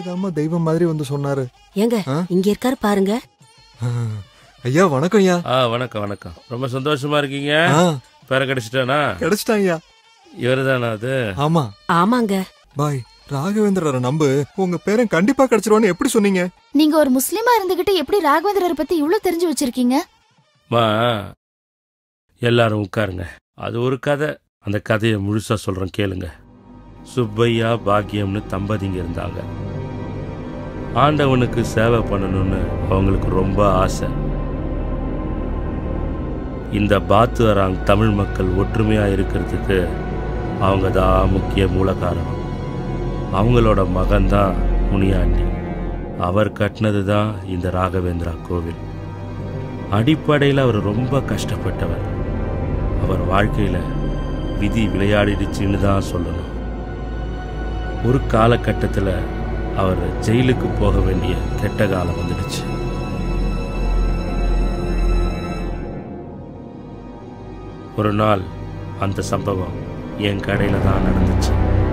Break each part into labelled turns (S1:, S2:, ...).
S1: தாமா தெய்வம் மாதிரி வந்து சொன்னாரு.
S2: ஏங்க இங்க இருக்காரு பாருங்க.
S1: ஐயா வணக்கம் ஐயா.
S3: வணக்கம் வணக்கம். ரொம்ப சந்தோஷமா இருக்கீங்க. பேர கிடைச்சிட்டானா?
S1: கிடைச்சிட்டான் ஐயா.
S3: இவருதானா அது?
S1: ஆமா.
S2: ஆமாங்க.
S1: பாய் ராகவேந்திரரை நம்பு, உங்க பேரன் கண்டிப்பா கிடைச்சிருவான்னு எப்படி சொன்னீங்க?
S4: நீங்க ஒரு முஸ்லிமா இருந்துகிட்டு எப்படி ராகவேந்திரரை பத்தி இவ்வளவு தெரிஞ்சு வச்சிருக்கீங்க?
S3: எல்லாரும் உட்காருங்க. அது ஒரு கதை. அந்த கதையை முழுசா சொல்றேன் கேளுங்க. சுப்பையா பாக்கியம்னு தம்பதிங்க இருந்தாங்க. ஆண்டவனுக்கு சேவை பண்ணணும்னு அவங்களுக்கு ரொம்ப ஆசை. இந்த பாத்துவராங் தமிழ் மக்கள் ஒற்றுமையா இருக்கிறதுக்கு அவங்க தான் முக்கிய மூல காரணம். அவங்களோட மகன்தான் முனியாண்டி. அவர் கட்டினது தான் இந்த ராகவேந்திரா கோவில். அடிப்படையில் அவர் ரொம்ப கஷ்டப்பட்டவர். அவர் வாழ்க்கையில் விதி விளையாடிடுச்சுன்னு தான் சொல்லணும். ஒரு காலகட்டத்தில் அவர் ஜெயிலுக்கு போக வேண்டிய கெட்ட காலம் வந்துடுச்சு. ஒரு நாள் அந்த சம்பவம் என் கடையில் தான் நடந்துச்சு.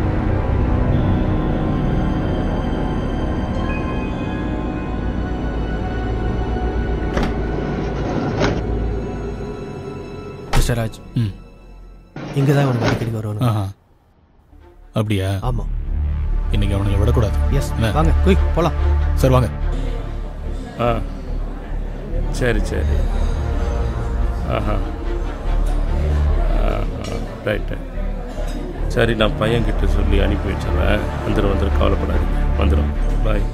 S5: ராஜ் இங்கே தான் அவனுக்கு அடிக்கடி வருவானு.
S6: அப்படியா?
S5: ஆமாம்.
S6: இன்னைக்கு அவனை விடக்கூடாது.
S5: எஸ் வாங்க குயிக் போகலாம்.
S6: சார் வாங்க.
S3: சரி சரி. ரைட்டு. சரி நான் பையன்கிட்ட சொல்லி அனுப்பி வச்சிடறேன். வந்துடும் கவலைப்படாதீங்க. வந்துடும். பாய்.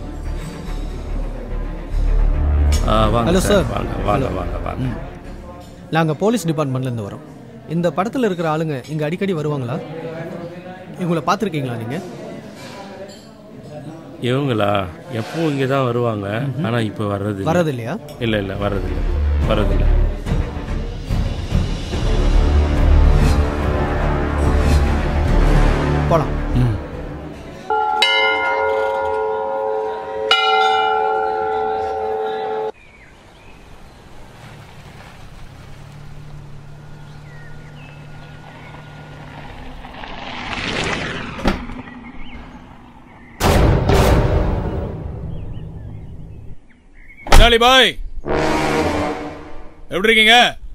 S3: வாங்க.
S5: Hello sir.
S3: வாங்க வாங்க வாங்க வாங்க.
S5: நாங்கள் போலீஸ் டிபார்ட்மெண்ட்லேருந்து வரோம். இந்த படத்தில் இருக்கிற ஆளுங்க இங்கே அடிக்கடி வருவாங்களா? இவங்களை பார்த்துருக்கீங்களா நீங்கள்?
S3: இவங்களா எப்பவும் இங்கே தான் வருவாங்க. ஆனால் இப்போ வர்றது
S5: இல்லையா?
S3: இல்லை இல்லை வர்றதில்லை.
S5: போகலாம்.
S6: பாய் எப்படி இருக்கீங்க?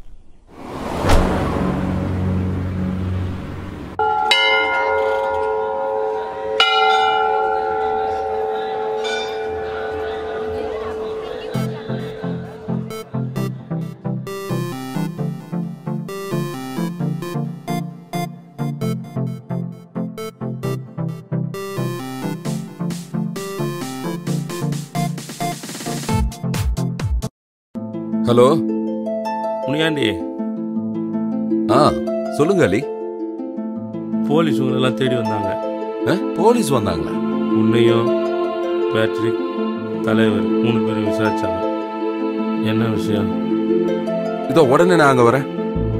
S7: ஹலோ
S3: முனியாண்டி.
S7: சொல்லுங்க அலி.
S3: போலீஸ் உங்களெல்லாம் தேடி வந்தாங்க.
S7: போலீஸ் வந்தாங்களா?
S3: உன்னையும் பேட்ரிக் தலைவர் 3 பேரும் விசாரிச்சாங்க. என்ன விஷயம்?
S7: இதோ உடனே நான் அங்க வரேன்.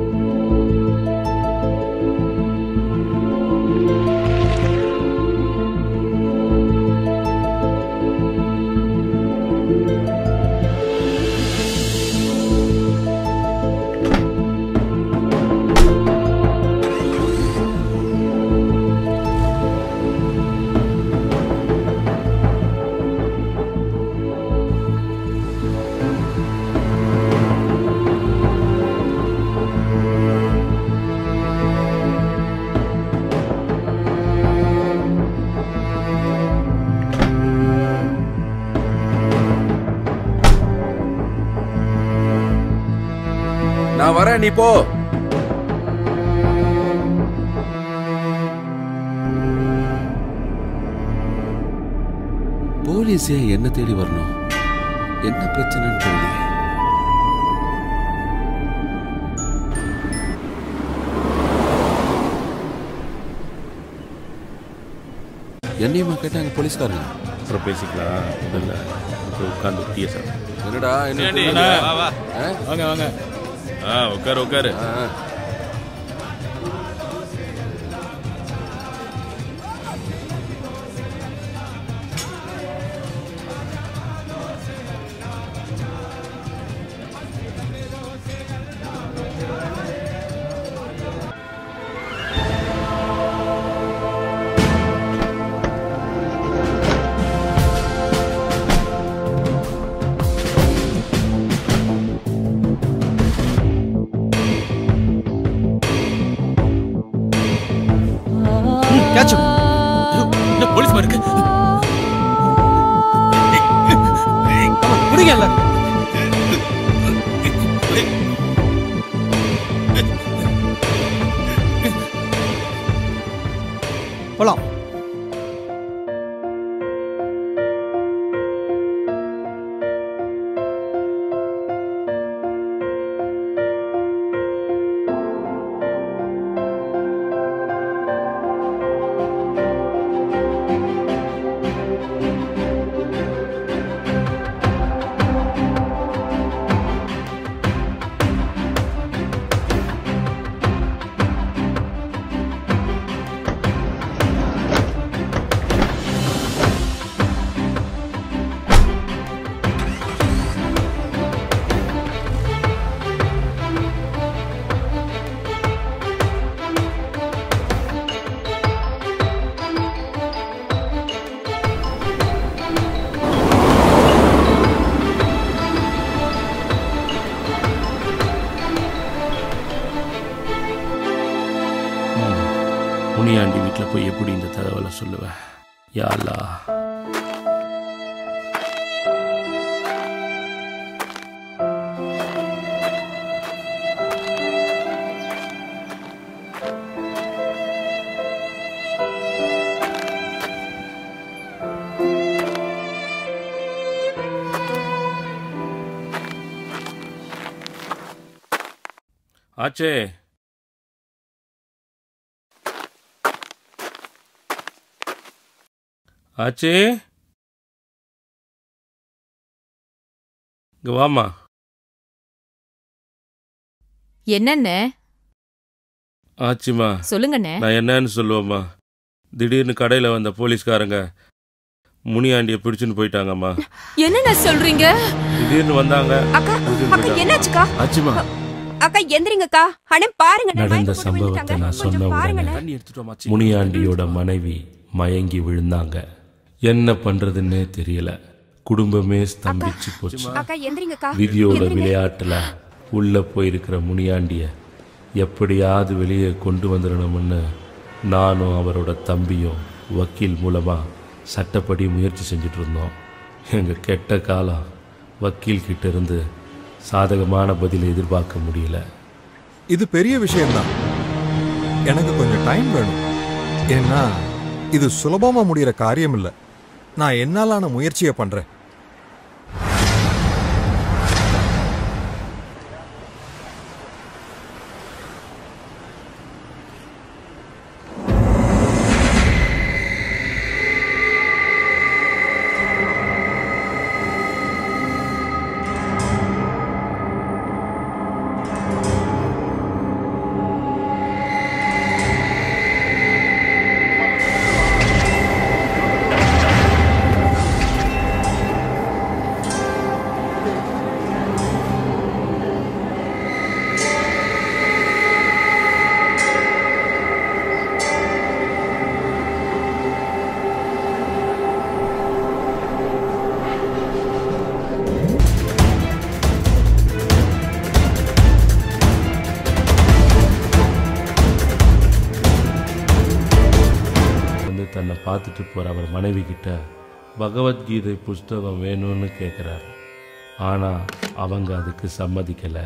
S7: நான் வரேன், நீ போ. போலீஸ் என்ன தேடி வரணும்? என்ன பிரச்சனைன்னு தெரியல. என்னையுமா கேட்டாங்க போலீஸ்காரங்க.
S3: அப்புறம் பேசிக்கலாம். இல்லை உட்காந்து டீ சார்.
S7: என்னடா
S6: வாங்க வாங்க.
S3: உட்காரு. எப்படி இந்த தகவலை சொல்லுவேன்? யா அல்லாஹ். ஆச்சே, ஆச்சே, இங்க வாமா.
S8: என்னண்ணே?
S3: ஆச்சுமா,
S8: சொல்லுங்கண்ணே.
S3: நான் என்னன்னு சொல்லுவேம்மா? திடீர்னு கடையில் வந்த போலீஸ்காரங்க முனியாண்டியை பிடிச்சுன்னு போயிட்டாங்கம்மா.
S8: என்னண்ணே சொல்றீங்க?
S3: திடீர்னு வந்தாங்க.
S9: அக்கா அக்கா என்னாச்சுக்கா?
S3: ஆச்சுமா,
S9: அக்கா எந்திரிங்கக்கா. அண்ணே பாருங்க,
S3: நடந்த சம்பவத்தை நான் சொன்ன உடனே முனியாண்டியோட மனைவி மயங்கி விழுந்தாங்க. என்ன பண்றதுன்னே தெரியல. குடும்பமே ஸ்தம்பிச்சு போச்சு.
S9: அக்கா எந்திரிங்கக்கா.
S3: விதியோட விளையாட்டுல உள்ள போயிருக்கிற முனியாண்டிய எப்படியாவது வெளியே கொண்டு வந்துடணும்னு நானும் அவரோட தம்பியும் வக்கீல் மூலமா சட்டப்படி முயற்சி செஞ்சுட்டு இருந்தோம். எங்க கெட்ட காலம் வக்கீல் கிட்ட இருந்து சாதகமான பதிலை எதிர்பார்க்க முடியல.
S1: இது பெரிய விஷயம்தான். எனக்கு கொஞ்சம் டைம் வேணும். ஏன்னா இது சுலபமா முடிகிற காரியம் இல்லை. நான் என்னாலான முயற்சியை பண்றேன்.
S3: தன்னை பார்த்துட்டு போகிற அவர் மனைவி கிட்ட பகவத்கீதை புஸ்தகம் வேணும்னு கேட்குறாரு. ஆனால் அவங்க அதுக்கு சம்மதிக்கலை.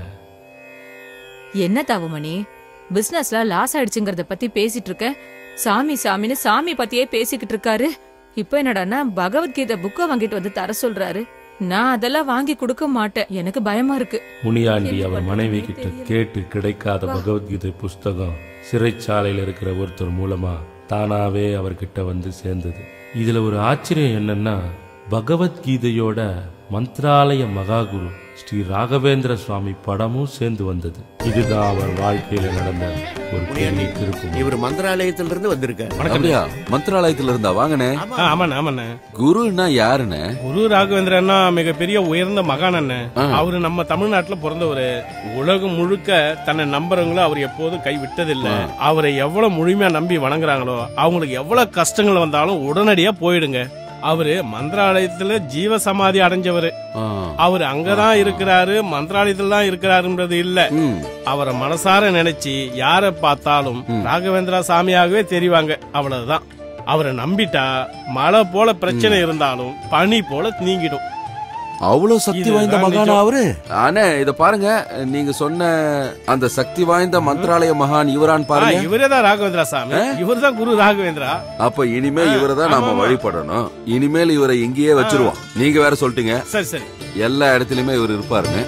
S8: என்ன தாவுமணி, பிசினஸ்ல லாஸ் ஆயிடுச்சுங்கிறத பத்தி பேசிட்டு இருக்க. சாமி சாமின்னு சாமி பத்தியே பேசிக்கிட்டு இருக்காரு. இப்ப என்னடான்னா பகவத்கீதை புக்கை வாங்கிட்டு வந்து தர சொல்றாரு. நான் அதெல்லாம் வாங்கி கொடுக்க மாட்டேன், எனக்கு பயமா இருக்கு.
S3: முனியாண்டி அவர் மனைவி கிட்ட கேட்டு கிடைக்காத பகவத்கீதை புஸ்தகம் சிறைச்சாலையில் இருக்கிற ஒருத்தர் மூலமா தானாவே அவர்கிட்ட வந்து சேர்ந்தது. இதுல ஒரு ஆச்சரியம் என்னன்னா, பகவத்கீதையோட மந்த்ராலய மகாகுரு ஸ்ரீ ராகவேந்திர சுவாமி படமும் சேர்ந்து வந்தது. இதுதான் அவர் வாழ்க்கையில நடந்த ஒரு பெரிய திருப்பு.
S10: இவர் மந்திராலயத்துல இருந்து வந்திருக்காரு.
S7: அப்படியா? மந்திராலயத்துல இருந்தா வாங்கனே.
S6: ஆமாண்ணே.
S7: குருன்னா யாருன்னு?
S6: குரு ராகவேந்திரன்னா மிகப்பெரிய உயர்ந்த மகான் அண்ணே. அவரு நம்ம தமிழ்நாட்டுல பிறந்தவரு. உலகம் முழுக்க தன்னை நம்புறவங்களோ அவர் எப்போதும் கை விட்டதில்லை. அவரை எவ்வளவு முழுமையா நம்பி வணங்குறாங்களோ அவங்களுக்கு எவ்வளவு கஷ்டங்கள் வந்தாலும் உடனடியா போயிடுங்க. அவரு மந்திராலயத்துல ஜீவ சமாதி அடைஞ்சவரு. அவரு அங்கதான் இருக்கிறாரு, மந்திராலயத்துல தான் இருக்கிறாருன்றது இல்ல. அவரை மனசார நினைச்சு யார பார்த்தாலும் ராகவேந்திரா சாமியாகவே தெரிவாங்க. அவ்வளவுதான். அவரை நம்பிட்டா மழை போல பிரச்சனை இருந்தாலும் பனி போல நீங்கிடும்.
S7: அவ்வளவு சக்தி வாய்ந்த மகானா அவரு? ஆனே இத பாருங்க, நீங்க சொன்ன அந்த சக்தி வாய்ந்த மந்திராலய மகான் இவரான் பாருங்க.
S6: இவரேதான் ராகவேந்திரா சாமி. இவர்தான் குரு ராகவேந்திரா.
S7: அப்ப இனிமே இவரதான் நாம வழிபடணும். இனிமேல் இவரை இங்கேயே வச்சிருவோம். நீங்க வேற சொல்லிட்டீங்க.
S6: சரி சரி,
S7: எல்லா இடத்துலயுமே இவர் இருப்பாருங்க.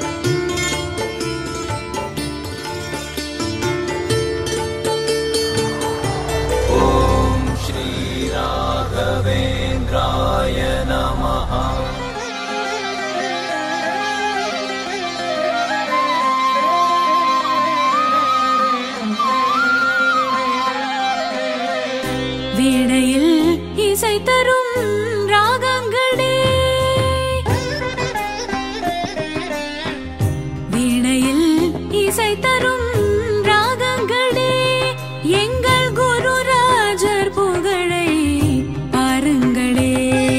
S11: ஓம் ஸ்ரீ ராகவேந்திராய நமஹ.
S12: வீணையில் இசை தரும் ராகங்களே, வீணையில் இசை தரும் ராகங்களே, எங்கள் குருராஜர் புகழை பாருங்களே.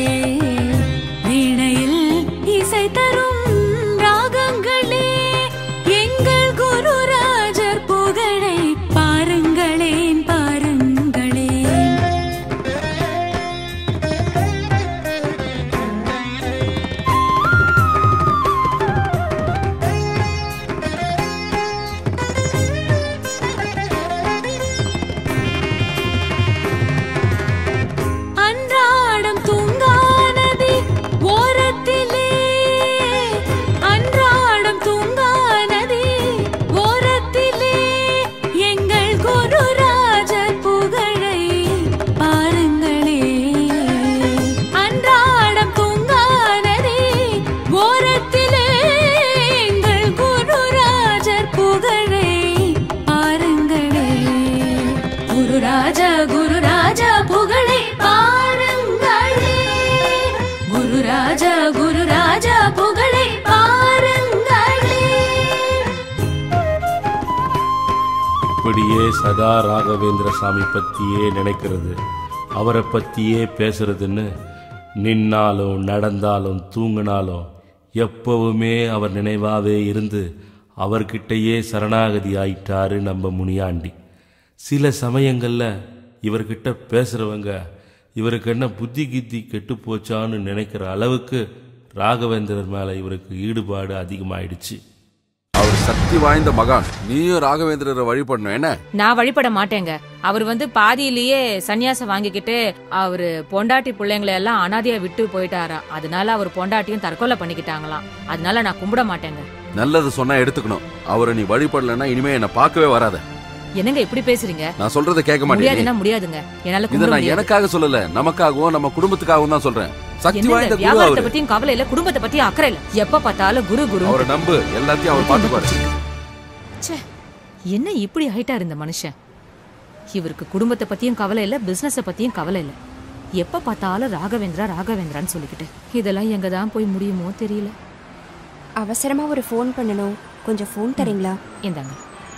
S12: வீணையில் இசை தரும் ராகங்களே, எங்கள் குருராஜர் புகழை பாருங்களேன் பாருங்களேன். ராஜா குரு ராஜா புகழை பாருங்களே.
S3: இப்படியே சதா ராகவேந்திர சாமி பத்தியே நினைக்கிறது, அவரை பத்தியே பேசுறதுன்னு நின்னாலும் நடந்தாலும் தூங்கினாலும் எப்பவுமே அவர் நினைவாவே இருந்து அவர்கிட்டயே சரணாகதி ஆயிட்டாரு நம்ம முனியாண்டி. சில சமயங்கள்ல இவர்கிட்ட பேசுறவங்க இவருக்கு என்ன புத்தி கித்தி கெட்டு போச்சான்னு நினைக்கிற அளவுக்கு ராகவேந்திரர் மேல இவருக்கு ஈடுபாடு அதிகமாயிடுச்சு.
S7: அவர் சக்தி வாய்ந்த மகான், நீயும் ராகவேந்திரரை வழிபடணும். என்ன?
S8: நான் வழிபட மாட்டேங்க. அவர் பாதியிலேயே சன்னியாசம் வாங்கிக்கிட்டு அவரு பொண்டாட்டி பிள்ளைங்களை எல்லாம் அனாதையா விட்டு போயிட்டாராம். அதனால அவர் பொண்டாட்டியும் தற்கொலை பண்ணிக்கிட்டாங்களாம். அதனால நான் கும்பிட மாட்டேங்க.
S7: நல்லது சொன்னா எடுத்துக்கணும். அவரை நீ வழிபடலன்னா இனிமே என்ன பார்க்கவே வராத.
S8: என்னங்க இப்படி பேசுறீங்க?
S7: நான் சொல்றதை கேட்க மாட்டேன்.
S8: முடியாதுங்க. என்னால
S7: இத நான் எனக்காக சொல்லல, நமக்காகவும் நம்ம குடும்பத்துக்காகவும் தான் சொல்றேன். சக்தி வாய்ந்த குரு.
S8: வியாபாரத்தை பத்தியும் கவலை இல்ல, குடும்பத்தை பத்தியும் அக்கறை இல்ல. எப்ப பார்த்தாலும் குரு குரு.
S7: அவரை நம்பு, எல்லாத்தையும் அவர் பாத்துப்பாரு.
S8: என்ன இப்படி ஆயிட்டாரு இந்த மனுஷன்? இவருக்கு குடும்பத்தை பத்தியும் கவலை இல்ல, பிசினஸ பத்தியும் கவலை இல்ல. எப்ப பார்த்தாலும் ராகவேந்திரா ராகவேந்திரான்னு சொல்லிக்கிட்டு இதெல்லாம் எங்க தான் போய் முடியுமோ தெரியல.
S9: அவசரமா ஒரு ஃபோன் பண்ணணும், கொஞ்சம் ஃபோன் தரீங்களா?
S8: இந்தாங்க.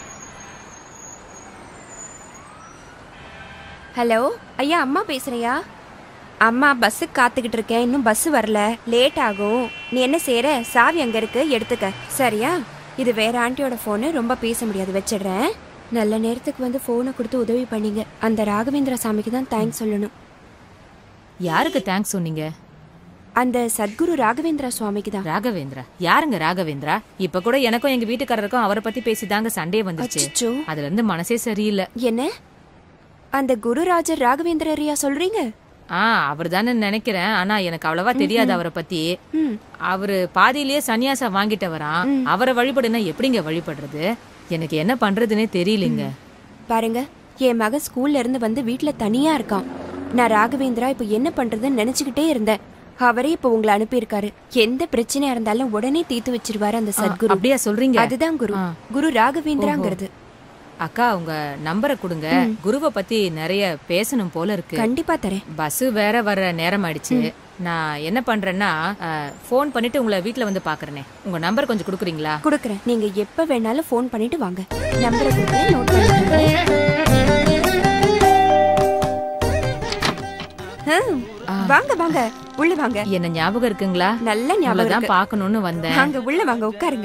S9: ஹலோ ஐயா, அம்மா பேசுறியா? அம்மா பஸ்ஸுக்கு காத்துக்கிட்டு இருக்கேன், இன்னும் பஸ் வரல, லேட் ஆகும். நீ என்ன செய்யற? சாவி அங்க இருக்கு, எடுத்துக்க. சரியா? இது வேற ஆண்டியோட போனு, ரொம்ப பேச முடியாது, வச்சிடுறேன். நல்ல நேரத்துக்கு வந்து போனை கொடுத்து உதவி பண்ணீங்க. அந்த ராகவேந்திர சாமிக்கு தான் தேங்க்ஸ் சொல்லணும்.
S8: யாருக்கு தேங்க்ஸ் சொன்னீங்க?
S9: அந்த சத்குரு ராகவேந்திர சுவாமிக்கு தான்.
S8: ராகவேந்திரா? யாருங்க ராகவேந்திரா? இப்ப கூட எனக்கும் எங்க வீட்டுக்காரருக்கும் அவரை பத்தி பேசிதாங்க சண்டே வந்துச்சு. அதுல இருந்து மனசே சரியில்லை.
S9: என்ன அந்த குருராஜர் ராகவேந்திரரியா சொல்றீங்க?
S8: அவர் தானே நினைக்கிறேன். ஆனா எனக்கு அவ்வளவா தெரியாது அவரை பத்தி. அவரு பாதியிலேயே சன்னியாசம் வாங்கிட்டவராம். அவரை வழிபடுனா எப்படிங்க வழிபடுறது? எனக்கு என்ன பண்றதுன்னே தெரியலங்க.
S9: பாருங்க, என் மகன் ஸ்கூல்ல இருந்து வந்து வீட்டுல தனியா இருக்கான். நான் ராகவேந்திரா இப்ப என்ன பண்றதுன்னு நினைச்சுக்கிட்டே இருந்தேன். அவரே இப்ப உங்களை அனுப்பியிருக்காரு. எந்த பிரச்சனையா இருந்தாலும் உடனே தீர்த்து வச்சிருவாரு அந்த சத்குரு.
S8: அப்படியா சொல்றீங்க?
S9: அதுதான் குரு, குரு ராகவேந்திராங்கிறது.
S8: அக்கா, உங்க நம்பரை கொடுங்க. குருவை பத்தி நிறைய பேசணும் போல இருக்கு.
S9: கண்டிப்பா தரேன்.
S8: பஸ் வேற வர நேரம் ஆயிடுச்சு. நான் என்ன பண்றேன்னா போன் பண்ணிட்டு உங்களை வீட்டுல வந்து பாக்குறேனே. உங்க நம்பர் கொஞ்சம் கொடுக்குறீங்களா?
S9: கொடுக்குறேன். நீங்க எப்ப வேணாலும் போன் பண்ணிட்டு வாங்க. நம்பரை கொடுத்து நோட் பண்ணிக்கோங்க. வாங்க வாங்க, உள்ள வாங்க.
S8: என்ன ஞாபகம் இருக்குங்களா?
S9: நல்ல ஞாபகம் தான்.
S8: பாக்கணும்னு வந்தேன்.
S9: வாங்க உள்ள வாங்க, உட்காருங்க.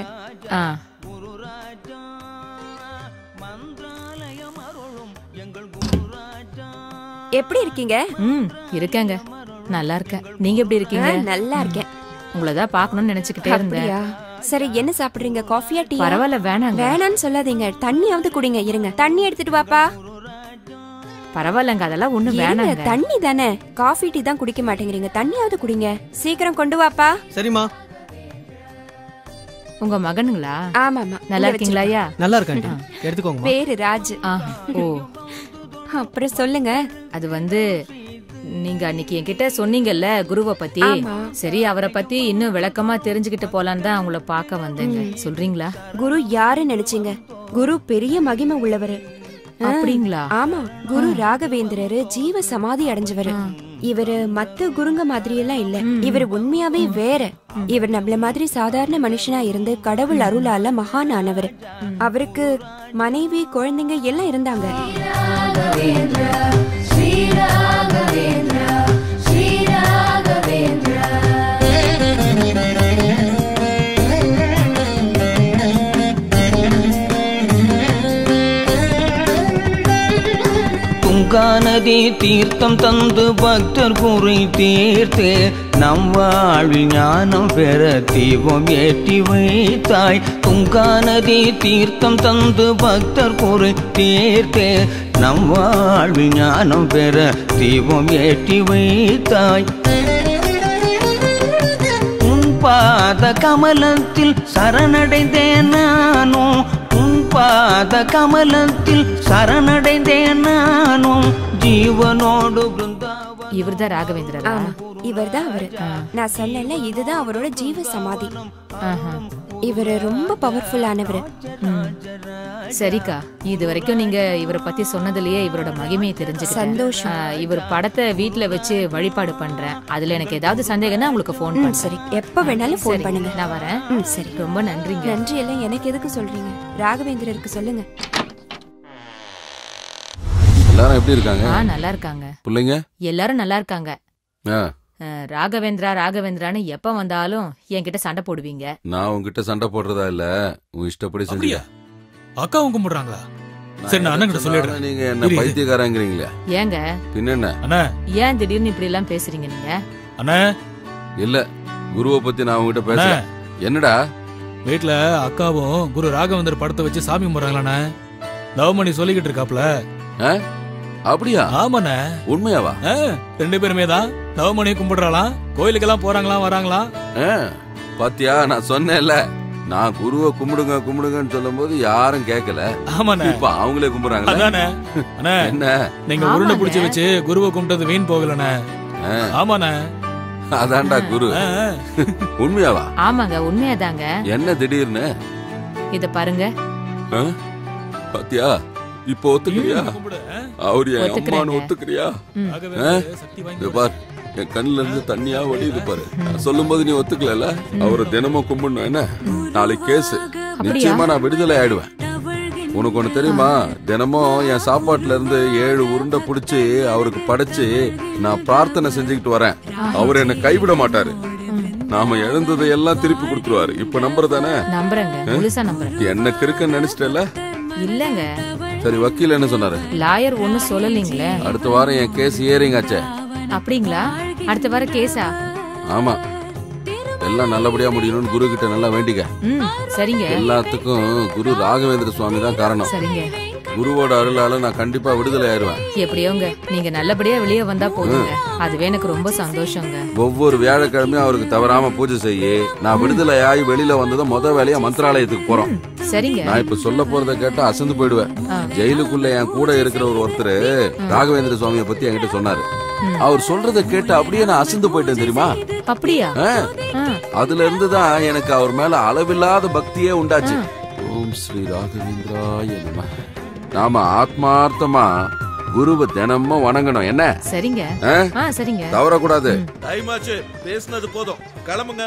S9: எப்படி இருக்கீங்க?
S8: இருக்கேங்க, நல்லா இருக்கேன். நீங்க எப்படி இருக்கீங்க?
S9: நல்லா இருக்கேன்.
S8: உங்களதான் பாக்கணும்னு நினைச்சுக்கிட்டே இருந்தேன்.
S9: சரி, என்ன சாப்பிடுறீங்க? காஃபியா டீ?
S8: பரவாயில்ல, வேணாங்க.
S9: வேணான்னு சொல்லாதீங்க. தண்ணியாவது குடிங்க. இருங்க, தண்ணி எடுத்துட்டு வாப்பா.
S8: பரவாயில்லங்க, அதெல்லாம் ஒண்ணும் வேணாங்க.
S9: தண்ணி தானே, காஃபி டீ தான் குடிக்க மாட்டேங்கிறீங்க. தண்ணியாவது குடிங்க. சீக்கிரம் கொண்டு வாப்பா.
S5: சரிம்மா.
S8: உங்க மகனுங்களா?
S9: ஆமாமா.
S8: நல்லா இருக்கீங்களா? ஐயா
S5: நல்லா இருக்கேன். எடுத்துக்கோங்க.
S9: பேரு ராஜ்.
S8: ஓ,
S9: அப்புறம் சொல்லுங்க.
S8: அது நீங்க அன்னைக்கு என்கிட்ட சொன்னீங்கல்ல குருவை பத்தி. சரி, அவரை பத்தி இன்னும் விளக்கமா தெரிஞ்சுக்கிட்டு போலான்னு தான் அவங்கள பார்க்க வந்தேங்க. சொல்றீங்களா?
S9: குரு யாரு நினைச்சீங்க? குரு பெரிய மகிமை உள்ளவரு.
S8: அப்படிங்களா?
S9: ஆமா, குரு ராகவேந்திரரு ஜீவ சமாதி அடைஞ்சவரு. இவரு மத்த குருங்க மாதிரி எல்லாம் இல்ல. இவர் உண்மையாவே வேற. இவர் நம்மள மாதிரி சாதாரண மனுஷனா இருந்து கடவுள் அருளால மகான் ஆனவர். அவருக்கு மனைவி, குழந்தைங்க எல்லாம் இருந்தாங்க.
S13: துங்காநதி தீர்த்தம் தந்து பக்தர் குறை தீர்த்து நம் வாழ்வில் ஞானம் பெற தீபம் ஏற்றி வைத்தாய். துங்காநதி தீர்த்தம் தந்து பக்தர் குறை தீர்த்து நம் வாழ்வில் ஞானம் பெற தீபம் ஏற்றி வைத்தாய். உன் பாத கமலத்தில் சரணடைந்தேன் நானும். பாத கமலத்தில் சரணடைந்தேன் நானும். ஜீவனோடு பிருந்தாவன்.
S8: இவர்தான் ராகவேந்திரரா?
S9: இவர்தான் அவரு. நான் சொன்னேன்ல, இதுதான் அவரோட ஜீவ சமாதி. இவரு ரொம்ப பவர்ஃபுல்லானவர்.
S8: சரிக்கா, இது வரைக்கும் நீங்க இவரை பத்தி சொன்னதுலயே இவரோட மகிமையை தெரிஞ்சுக்கிட்டேன்.
S9: சந்தோஷம்.
S8: இவர் படத்தை வீட்ல வச்சு வழிபாடு பண்றேன். அதுல எனக்கு ஏதாவது சந்தேகம்னா உங்களுக்கு ஃபோன் பண்ணுங்க.
S9: சரி, எப்ப வேணாலும் ஃபோன் பண்ணுங்க.
S8: நான் வரேன்.
S9: சரி,
S8: ரொம்ப நன்றிங்க.
S9: நன்றி எல்லாம் எனக்கு எதுக்கு சொல்றீங்க? ராகவேந்திரருக்கு சொல்லுங்க.
S7: எல்லாரும் எப்படி இருக்காங்க?
S8: நல்லா இருக்காங்க.
S7: பிள்ளைங்க
S8: எல்லாரும் நல்லா இருக்காங்க. ராகவேந்திரா ராகவேந்திரான்னு எப்ப வந்தாலும் என்கிட்ட சண்டை போடுவீங்க.
S7: நான் உங்ககிட்ட சண்டை போடுறதா இல்ல, உன் இஷ்டப்படி செஞ்சியா.
S14: அக்காவும் கும்பிடுறாங்களா? சரி, நான் அண்ணன் கிட்ட சொல்லிடுறேன்.
S7: நீங்க என்ன பைத்தியக்காரங்கிறீங்களா?
S8: ஏங்க
S7: பின்ன என்ன
S14: அண்ணா,
S8: ஏன் திடீர்னு இப்படி எல்லாம் பேசுறீங்க நீங்க?
S14: அண்ணா
S7: இல்ல, குருவை பத்தி நான் உங்ககிட்ட பேசுறேன். என்னடா
S14: வீட்டுல அக்காவும் குரு ராகவேந்தர் படத்தை வச்சு சாமி கும்பிடுறாங்களாண்ணா? நவமணி சொல்லிக்கிட்டு இருக்காப்ல.
S7: அப்படியா?
S14: ஆமாண்ணே.
S7: உண்மையாவா?
S14: 2 பேருமே தான் நவமணியை கும்பிடுறாளாம். கோயிலுக்கெல்லாம் போறாங்களாம், வராங்களாம்.
S7: பாத்தியா, நான் சொன்னேன்ல, நான் குருவை கும்பிடுங்க கும்பிடுங்கன்னு சொல்லும் போது யாரும் கேட்கல.
S14: ஆமாண்ணே,
S7: இப்ப அவங்களே கும்பிடுறாங்க.
S14: என்ன நீங்க உருண்டை பிடிச்சி வச்சு குருவை கும்பிட்டது வீண் போகலண்ணே. ஆமாண்ணே,
S7: அதான்டா குரு. உண்மையாவா?
S8: ஆமாங்க, உண்மையாதாங்க.
S7: என்ன திடீர்னு?
S8: இத பாருங்க.
S7: பாத்தியா, இப்போ ஒத்துக்கிறியா? அவரு என் அம்மானு ஒத்துக்கிறியா? பார், என் கண்ணுல இருந்து தண்ணியா வடியுது பாரு. சொல்லும் போது நீ ஒத்துக்கல. அவரை தினமும் கும்பிடணும். என்ன நாளைக்கு கேஸ், நிச்சயமா நான் விடுதலை ஆயிடுவேன். உனக்கு ஒண்ணு தெரியுமா? தினமும் என் சாப்பாட்டுல இருந்து 7 உருண்டை புடிச்சு அவருக்கு படைச்சு நான் பிரார்த்தனை செஞ்சுக்கிட்டு வரேன். அவர் என்ன கைவிட மாட்டாரு. நாம இழந்ததை எல்லாம் திருப்பி கொடுத்துருவாரு. இப்ப நம்புறதானே? என்ன கிறுக்கன்னு நினைச்சிட்டல?
S8: இல்லங்க.
S7: சரி, வக்கீல் என்ன சொன்னாரு?
S8: லாயர் ஒண்ணு சொல்லலீங்களே.
S7: அடுத்த வாரம் என் கேஸ் ஹியரிங் ஆச்சே.
S8: அப்படிங்களா? அடுத்த வாரம் கேஸா?
S7: ஆமா, எல்லாம் நல்லபடியா முடியணும்னு குரு கிட்ட நல்லா வேண்டிக்க.
S8: சரிங்க.
S7: எல்லாத்துக்கும் குரு ராகவேந்திர சுவாமி தான் காரணம்.
S8: சரிங்க.
S7: குருவோட அருளால நான் கண்டிப்பா விடுதலை ஆயிடுவேன்.
S8: எப்படியோங்க, நீங்க நல்லபடியா வெளியே வந்தா போதுங்க. அதுவே எனக்கு ரொம்ப சந்தோஷங்க.
S7: ஒவ்வொரு வியாழக்கிழமையும் அவருக்கு தவறாம பூஜை செய்ய, நான் விடுதலை ஆகி வெளியில வந்ததும் முதல் வேலையா மந்திராலயத்துக்கு போறோம்.
S8: சரிங்க.
S7: நான் இப்ப சொல்ல போறத கேட்டா அசந்து போயிடுவேன். ஜெயிலுக்குள்ள என் கூட இருக்கிற ஒருத்தர் ராகவேந்திர சுவாமியை பத்தி என்கிட்ட சொன்னாரு. அவர் சொல்றத கேட்டு அப்படியே நான் அசந்து போயிட்டேன் தெரியுமா?
S8: அப்படியா?
S7: அதுல இருந்துதான் எனக்கு அவர் மேல அளவில்லாத பக்தியே உண்டாச்சு. ஓம் ஸ்ரீ ராகவேந்திராய நமः. நாம ஆத்மார்த்தமா குருவை தினமும் வணங்கணும். என்ன?
S8: சரிங்க. சரிங்க,
S7: தவறக்கூடாது.
S15: டைம் ஆச்சு, பேசினது போதும், கிளம்புங்க.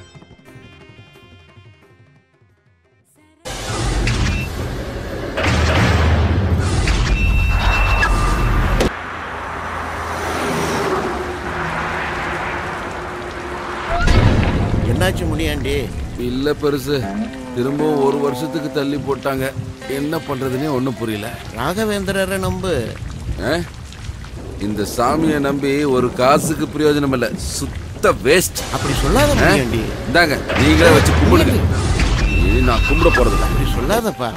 S10: என்னாச்சு முனியாண்டி?
S7: இல்ல பெருசு, திரும்பவும் 1 வருஷத்துக்கு தள்ளி போட்டாங்க. என்ன பண்றதுன்னே ஒண்ணும் புரியல.
S10: ராகவேந்திரரை நம்பு.
S7: இந்த சாமியை நம்பி ஒரு காசுக்கு பிரயோஜனம் இல்ல, சுத்த வேஸ்ட்.
S10: அப்படி சொல்லாத முனியாண்டி.
S7: இந்தாங்க, நீங்களே வச்சு கும்பிடுங்க. நான் கும்பிட போறது
S10: அப்படி சொல்லாதப்பா.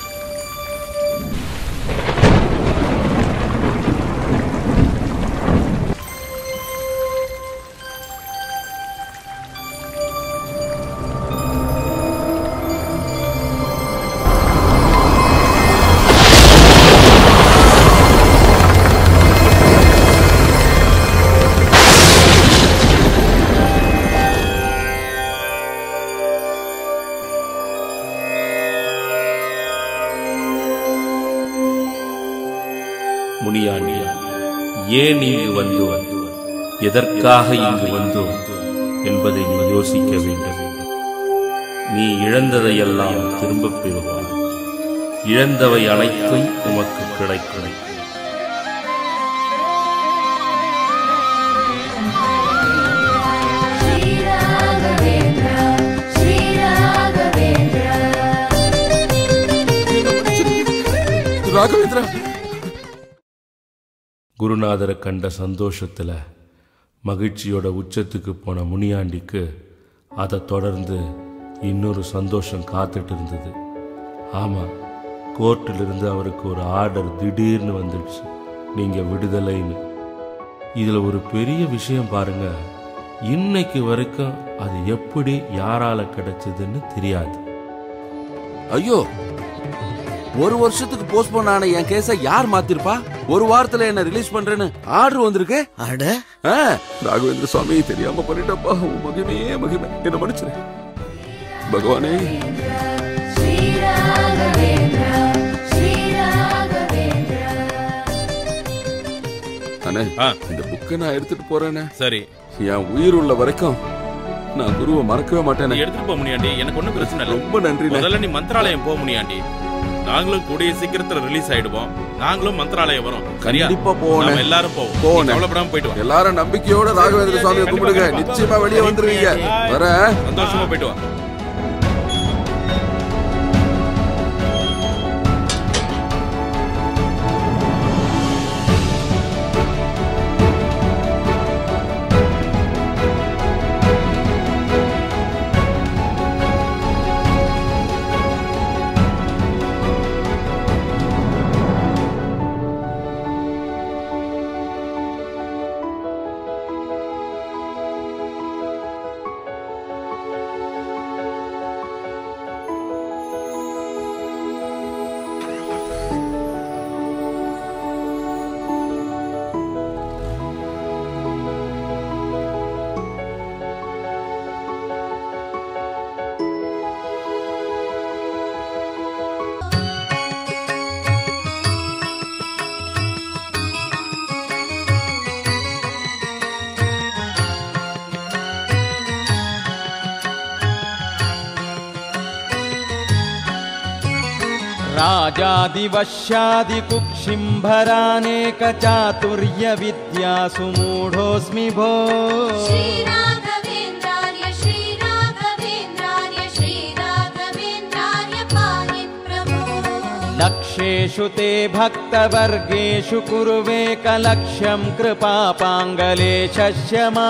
S3: முனியாண்டி, ஏன் இங்கு வந்தோம், எதற்காக இங்கு வந்தோம் என்பதை நீ யோசிக்க வேண்டும். நீ இழந்ததையெல்லாம் திரும்பப் பெறுவாய். இழந்தவை அனைத்தும் உமக்கு கிடைக்கும்.
S7: ராகவேந்திரா,
S3: குருநாதரை கண்ட சந்தோஷத்துல மகிழ்ச்சியோட உச்சத்துக்கு போன முனியாண்டிக்கு அதை தொடர்ந்து இன்னொரு சந்தோஷம் காத்துட்டு இருந்தது. ஆமாம், கோர்ட்டிலிருந்து அவருக்கு ஒரு ஆர்டர் திடீர்னு வந்துடுச்சு, நீங்கள் விடுதலைன்னு. இதில் ஒரு பெரிய விஷயம் பாருங்க, இன்னைக்கு வரைக்கும் அது எப்படி யாரால கிடைச்சதுன்னு தெரியாது.
S7: ஐயோ, 1 வருஷத்துக்கு போஸ்ட்போன் ஆன என் கேஸை யார் மாத்திருப்பா? 1 வாரத்துல என்ன ரிலீஸ் பண்றேன்னு ஆர்டர் வந்திருக்கு. ராகவேந்திர சுவாமி, தெரியாம பண்ணிட்டப்பா. மகிமையே மகிமை, என்ன மன்னிச்சிரு. பகவானே. அண்ணே, இந்த புக்கை நான் எடுத்துட்டு போறேனே.
S15: சரி.
S7: என் உயிர் உள்ள வரைக்கும் நான் குருவை மறக்கவே மாட்டேன்.
S15: எடுத்துட்டு போக முனியாண்டி, எனக்கு ஒன்றும் பிரச்சனை இல்லை.
S7: ரொம்ப நன்றி.
S15: முதல்ல நீ மந்திராலயம் போக முனியாண்டி. நாங்களும் கூடிய சீக்கிரத்துல ரிலீஸ் ஆயிடுவோம். நாங்களும் மந்திராலயம் வரோம்.
S7: கண்டிப்பா போவோம்.
S15: எல்லாரும் போவோம். கவலைப்படாம போயிட்டு வா.
S7: எல்லாரும் நம்பிக்கையோட ராகவேந்திர சுவாமியை கும்பிடுங்க. நிச்சயமா வெளியே வந்துருவீங்க. வர
S15: சந்தோஷமா போயிட்டு வா.
S16: राजादिवश्यादि कुक्षिम्भरानेक चातुर्य विद्यासु मूढोऽस्मि भो.
S12: श्रीराघवेन्द्रार्य पाहि प्रभो.
S16: लक्ष्येषु ते भक्तवर्गेषु कुर्वेकलक्ष्यं कृपापाङ्गलेशस्य मा.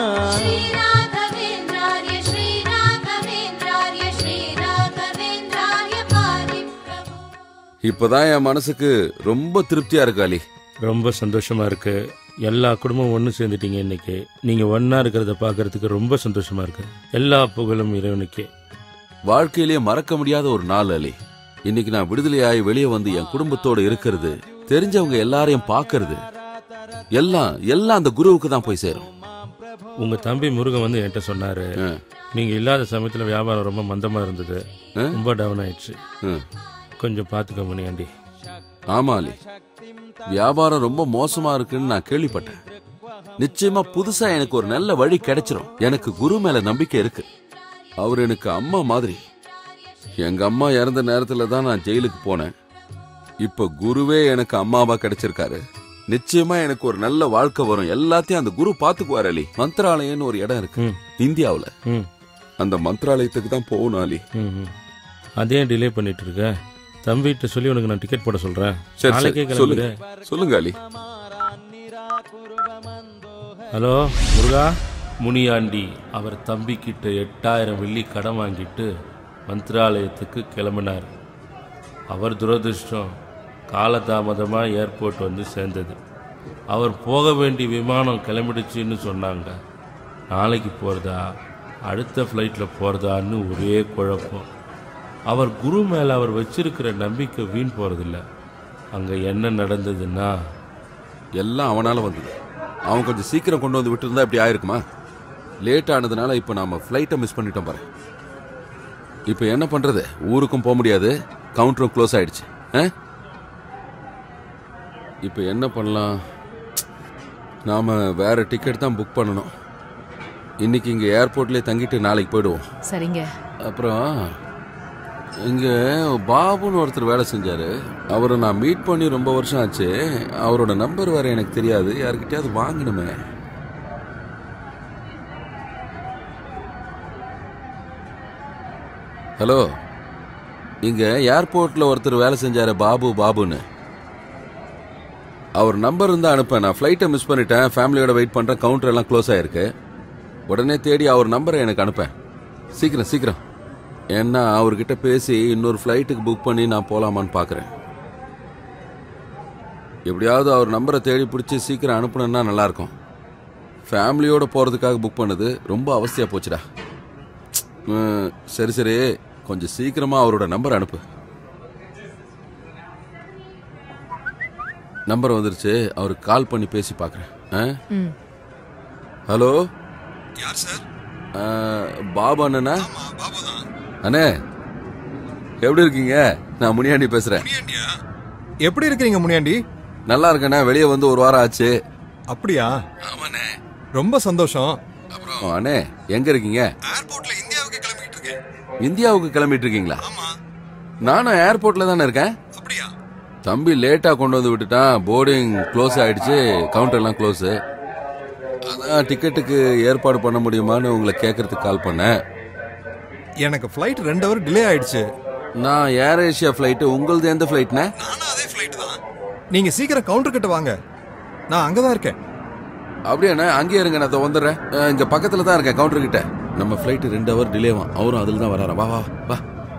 S7: இப்பதான் என் மனசுக்கு ரொம்ப திருப்தியா இருக்கு அலி.
S3: ரொம்ப சந்தோஷமா இருக்கு. எல்லா குடும்பமும் ஒன்று சேர்ந்துட்டீங்க. இன்னைக்கு நீங்க ஒன்னா இருக்கிறத பாக்குறதுக்கு ரொம்ப சந்தோஷமா இருக்கு. எல்லா புகழும் இறைவனுக்கே.
S7: வாழ்க்கையிலேயே மறக்க முடியாத ஒரு நாள் அலி. இன்னைக்கு நான் விடுதலையாகி வெளியே வந்து என் குடும்பத்தோட இருக்கிறது, தெரிஞ்சவங்க எல்லாரையும் பாக்குறது, எல்லாம் அந்த குருவுக்கு தான் போய் சேரும்.
S3: உங்க தம்பி முருகன் வந்து என்கிட்ட சொன்னாரு, நீங்க இல்லாத சமயத்துல வியாபாரம் ரொம்ப மந்தமா இருந்தது, ரொம்ப டவுன் ஆயிடுச்சு, கொஞ்சம் பாத்துக்க முனியாண்டி.
S7: ஆமா அலி, வியாபாரம் ரொம்ப மோசமா இருக்குன்னு நான் கேள்விப்பட்டேன். நிச்சயமா புதுசா எனக்கு ஒரு நல்ல வழி கிடைச்சிரும். எனக்கு குரு மேல நம்பிக்கை இருக்கு. அவர் எனக்கு அம்மா மாதிரி. எங்க அம்மா இறந்த நேரத்துல தான் நான் ஜெயிலுக்கு போனேன். இப்ப குருவே எனக்கு அம்மாவா கிடைச்சிருக்காரு. நிச்சயமா எனக்கு ஒரு நல்ல வாழ்க்கை வரும். எல்லாத்தையும் அந்த குரு பாத்துக்குவார் அலி. மந்திராலயம்னு ஒரு இடம் இருக்கு இந்தியாவுல. அந்த மந்திராலயத்துக்கு தான் போகணும் அலி.
S3: அதே டிலே பண்ணிட்டு இருக்க. தம்பிகிட்ட சொல்லி உனக்கு நான் டிக்கெட் போட சொல்றேன்.
S7: சொல்லுங்க அலி.
S3: ஹலோ முருகா. முனியாண்டி அவர் தம்பி கிட்ட 8000 வெள்ளி கடன் வாங்கிட்டு மந்திராலயத்துக்கு கிளம்பினார். அவர் துரதிருஷ்டம் காலதாமதமா ஏர்போர்ட் வந்து சேர்ந்தது. அவர் போக வேண்டிய விமானம் கிளம்பிடுச்சுன்னு சொன்னாங்க. நாளைக்கு போறதா அடுத்த ஃப்ளைட்ல போறதான்னு ஒரே குழப்பம். அவர் குரு மேல அவர் வச்சிருக்கிற நம்பிக்கை வீண் போறதில்ல. அங்க என்ன நடந்ததுன்னா,
S7: எல்லாம் அவனால வந்தது. அவன் கொஞ்சம் சீக்கிரம் கொண்டு வந்து விட்டு இருந்தா இப்படி ஆயிருக்குமா? லேட் ஆனதுனால இப்ப நாம ஃப்ளைட்டை மிஸ் பண்ணிட்டோம் பாரு. இப்ப என்ன பண்றது? ஊருக்கும் போக முடியாது, கவுண்டரும் க்ளோஸ் ஆயிடுச்சு. இப்ப என்ன பண்ணலாம்? நாம வேற டிக்கெட் தான் புக் பண்ணணும். இன்னைக்கு இங்க ஏர்போர்ட்லயே தங்கிட்டு நாளைக்கு போயிடுவோம்.
S8: சரிங்க.
S7: அப்புறம் இங்க பாபுன்னு ஒருத்தர் வேலை செஞ்சாரு. அவரை நான் மீட் பண்ணி ரொம்ப வருஷம் ஆச்சு. அவரோட நம்பர் வேற எனக்கு தெரியாது. யாருக்கிட்டயாவது வாங்கணுமே. ஹலோ, இங்க ஏர்போர்ட்ல ஒருத்தர் வேலை செஞ்சாரு, பாபுன்னு. அவர் நம்பர் இருந்தா அனுப்ப. நான் ஃபிளைட்டை மிஸ் பண்ணிட்டேன், ஃபேமிலியோட வெயிட் பண்றேன், கவுண்டர் எல்லாம் க்ளோஸ் ஆயிருக்கு. உடனே தேடி அவர் நம்பரை எனக்கு அனுப்பேன். சீக்கிரம். ஏன்னா அவர்கிட்ட பேசி இன்னொரு ஃப்ளைட்டுக்கு புக் பண்ணி நான் போலாமான்னு பாக்குறேன். எப்படியாவது அவர் நம்பரை தேடி பிடிச்சி சீக்கிரம் அனுப்பணும்னா நல்லா இருக்கும். ஃபேமிலியோட போறதுக்காக புக் பண்ணது ரொம்ப அவஸ்தையா போச்சுடா. சரி, கொஞ்சம் சீக்கிரமா அவரோட நம்பர் அனுப்பு. நம்பர் வந்துருச்சு, அவருக்கு கால் பண்ணி பேசி பாக்குறேன். ஹலோ,
S1: யார் சார்?
S7: பாபு அண்ணனா?
S1: பாபு தான்.
S7: அண்ணே எப்படி இருக்கீங்க? நான் முனியாண்டி பேசுறேன்.
S1: எப்படி இருக்கீங்க முனியாண்டி?
S7: நல்லா இருக்கேண்ணே. வெளியே வந்து ஒரு வாரம் ஆச்சு.
S1: அப்படியா? ஆமாண்ணே. ரொம்ப சந்தோஷம்.
S7: அப்புறம் அண்ணே எங்க இருக்கீங்க?
S1: ஏர்போர்ட்ல இந்தியாவுக்கு கிளம்பிட்டு இருக்கேன்.
S7: இந்தியாவுக்கு கிளம்பிட்டு இருக்கீங்களா?
S1: ஆமா.
S7: நானும் ஏர்போர்ட்ல தானே இருக்கேன்.
S1: அப்படியா?
S7: தம்பி லேட்டா கொண்டு வந்து விட்டுட்டான். போர்டிங் க்ளோஸ் ஆயிடுச்சு. கவுண்டர் எல்லாம் க்ளோஸ். அதான் டிக்கெட்டுக்கு ஏற்பாடு பண்ண முடியுமான்னு உங்களை கேட்கறதுக்கு கால் பண்ணேன்.
S1: எனக்கு ஃப்ளைட் 2 ஹவர் டிலே ஆயிடுச்சு.
S7: நான் ஏர் ஏஷியா ஃப்ளைட். உங்களது எந்த ஃப்ளைட்னே?
S1: நானும் அதே ஃப்ளைட் தான். நீங்க சீக்கிரம் கவுண்டர் கிட்ட வாங்க. நான் அங்கதான் இருக்கேன்.
S7: அப்படியாண்ணே? அங்கேயே இருங்க, நான் வந்துடுறேன். இங்க பக்கத்துல தான் இருக்கேன் கவுண்டர் கிட்ட. நம்ம ஃப்ளைட் 2 ஹவர் டிலேவான். அவரும் அதுல தான் வராரா. வா வா வா.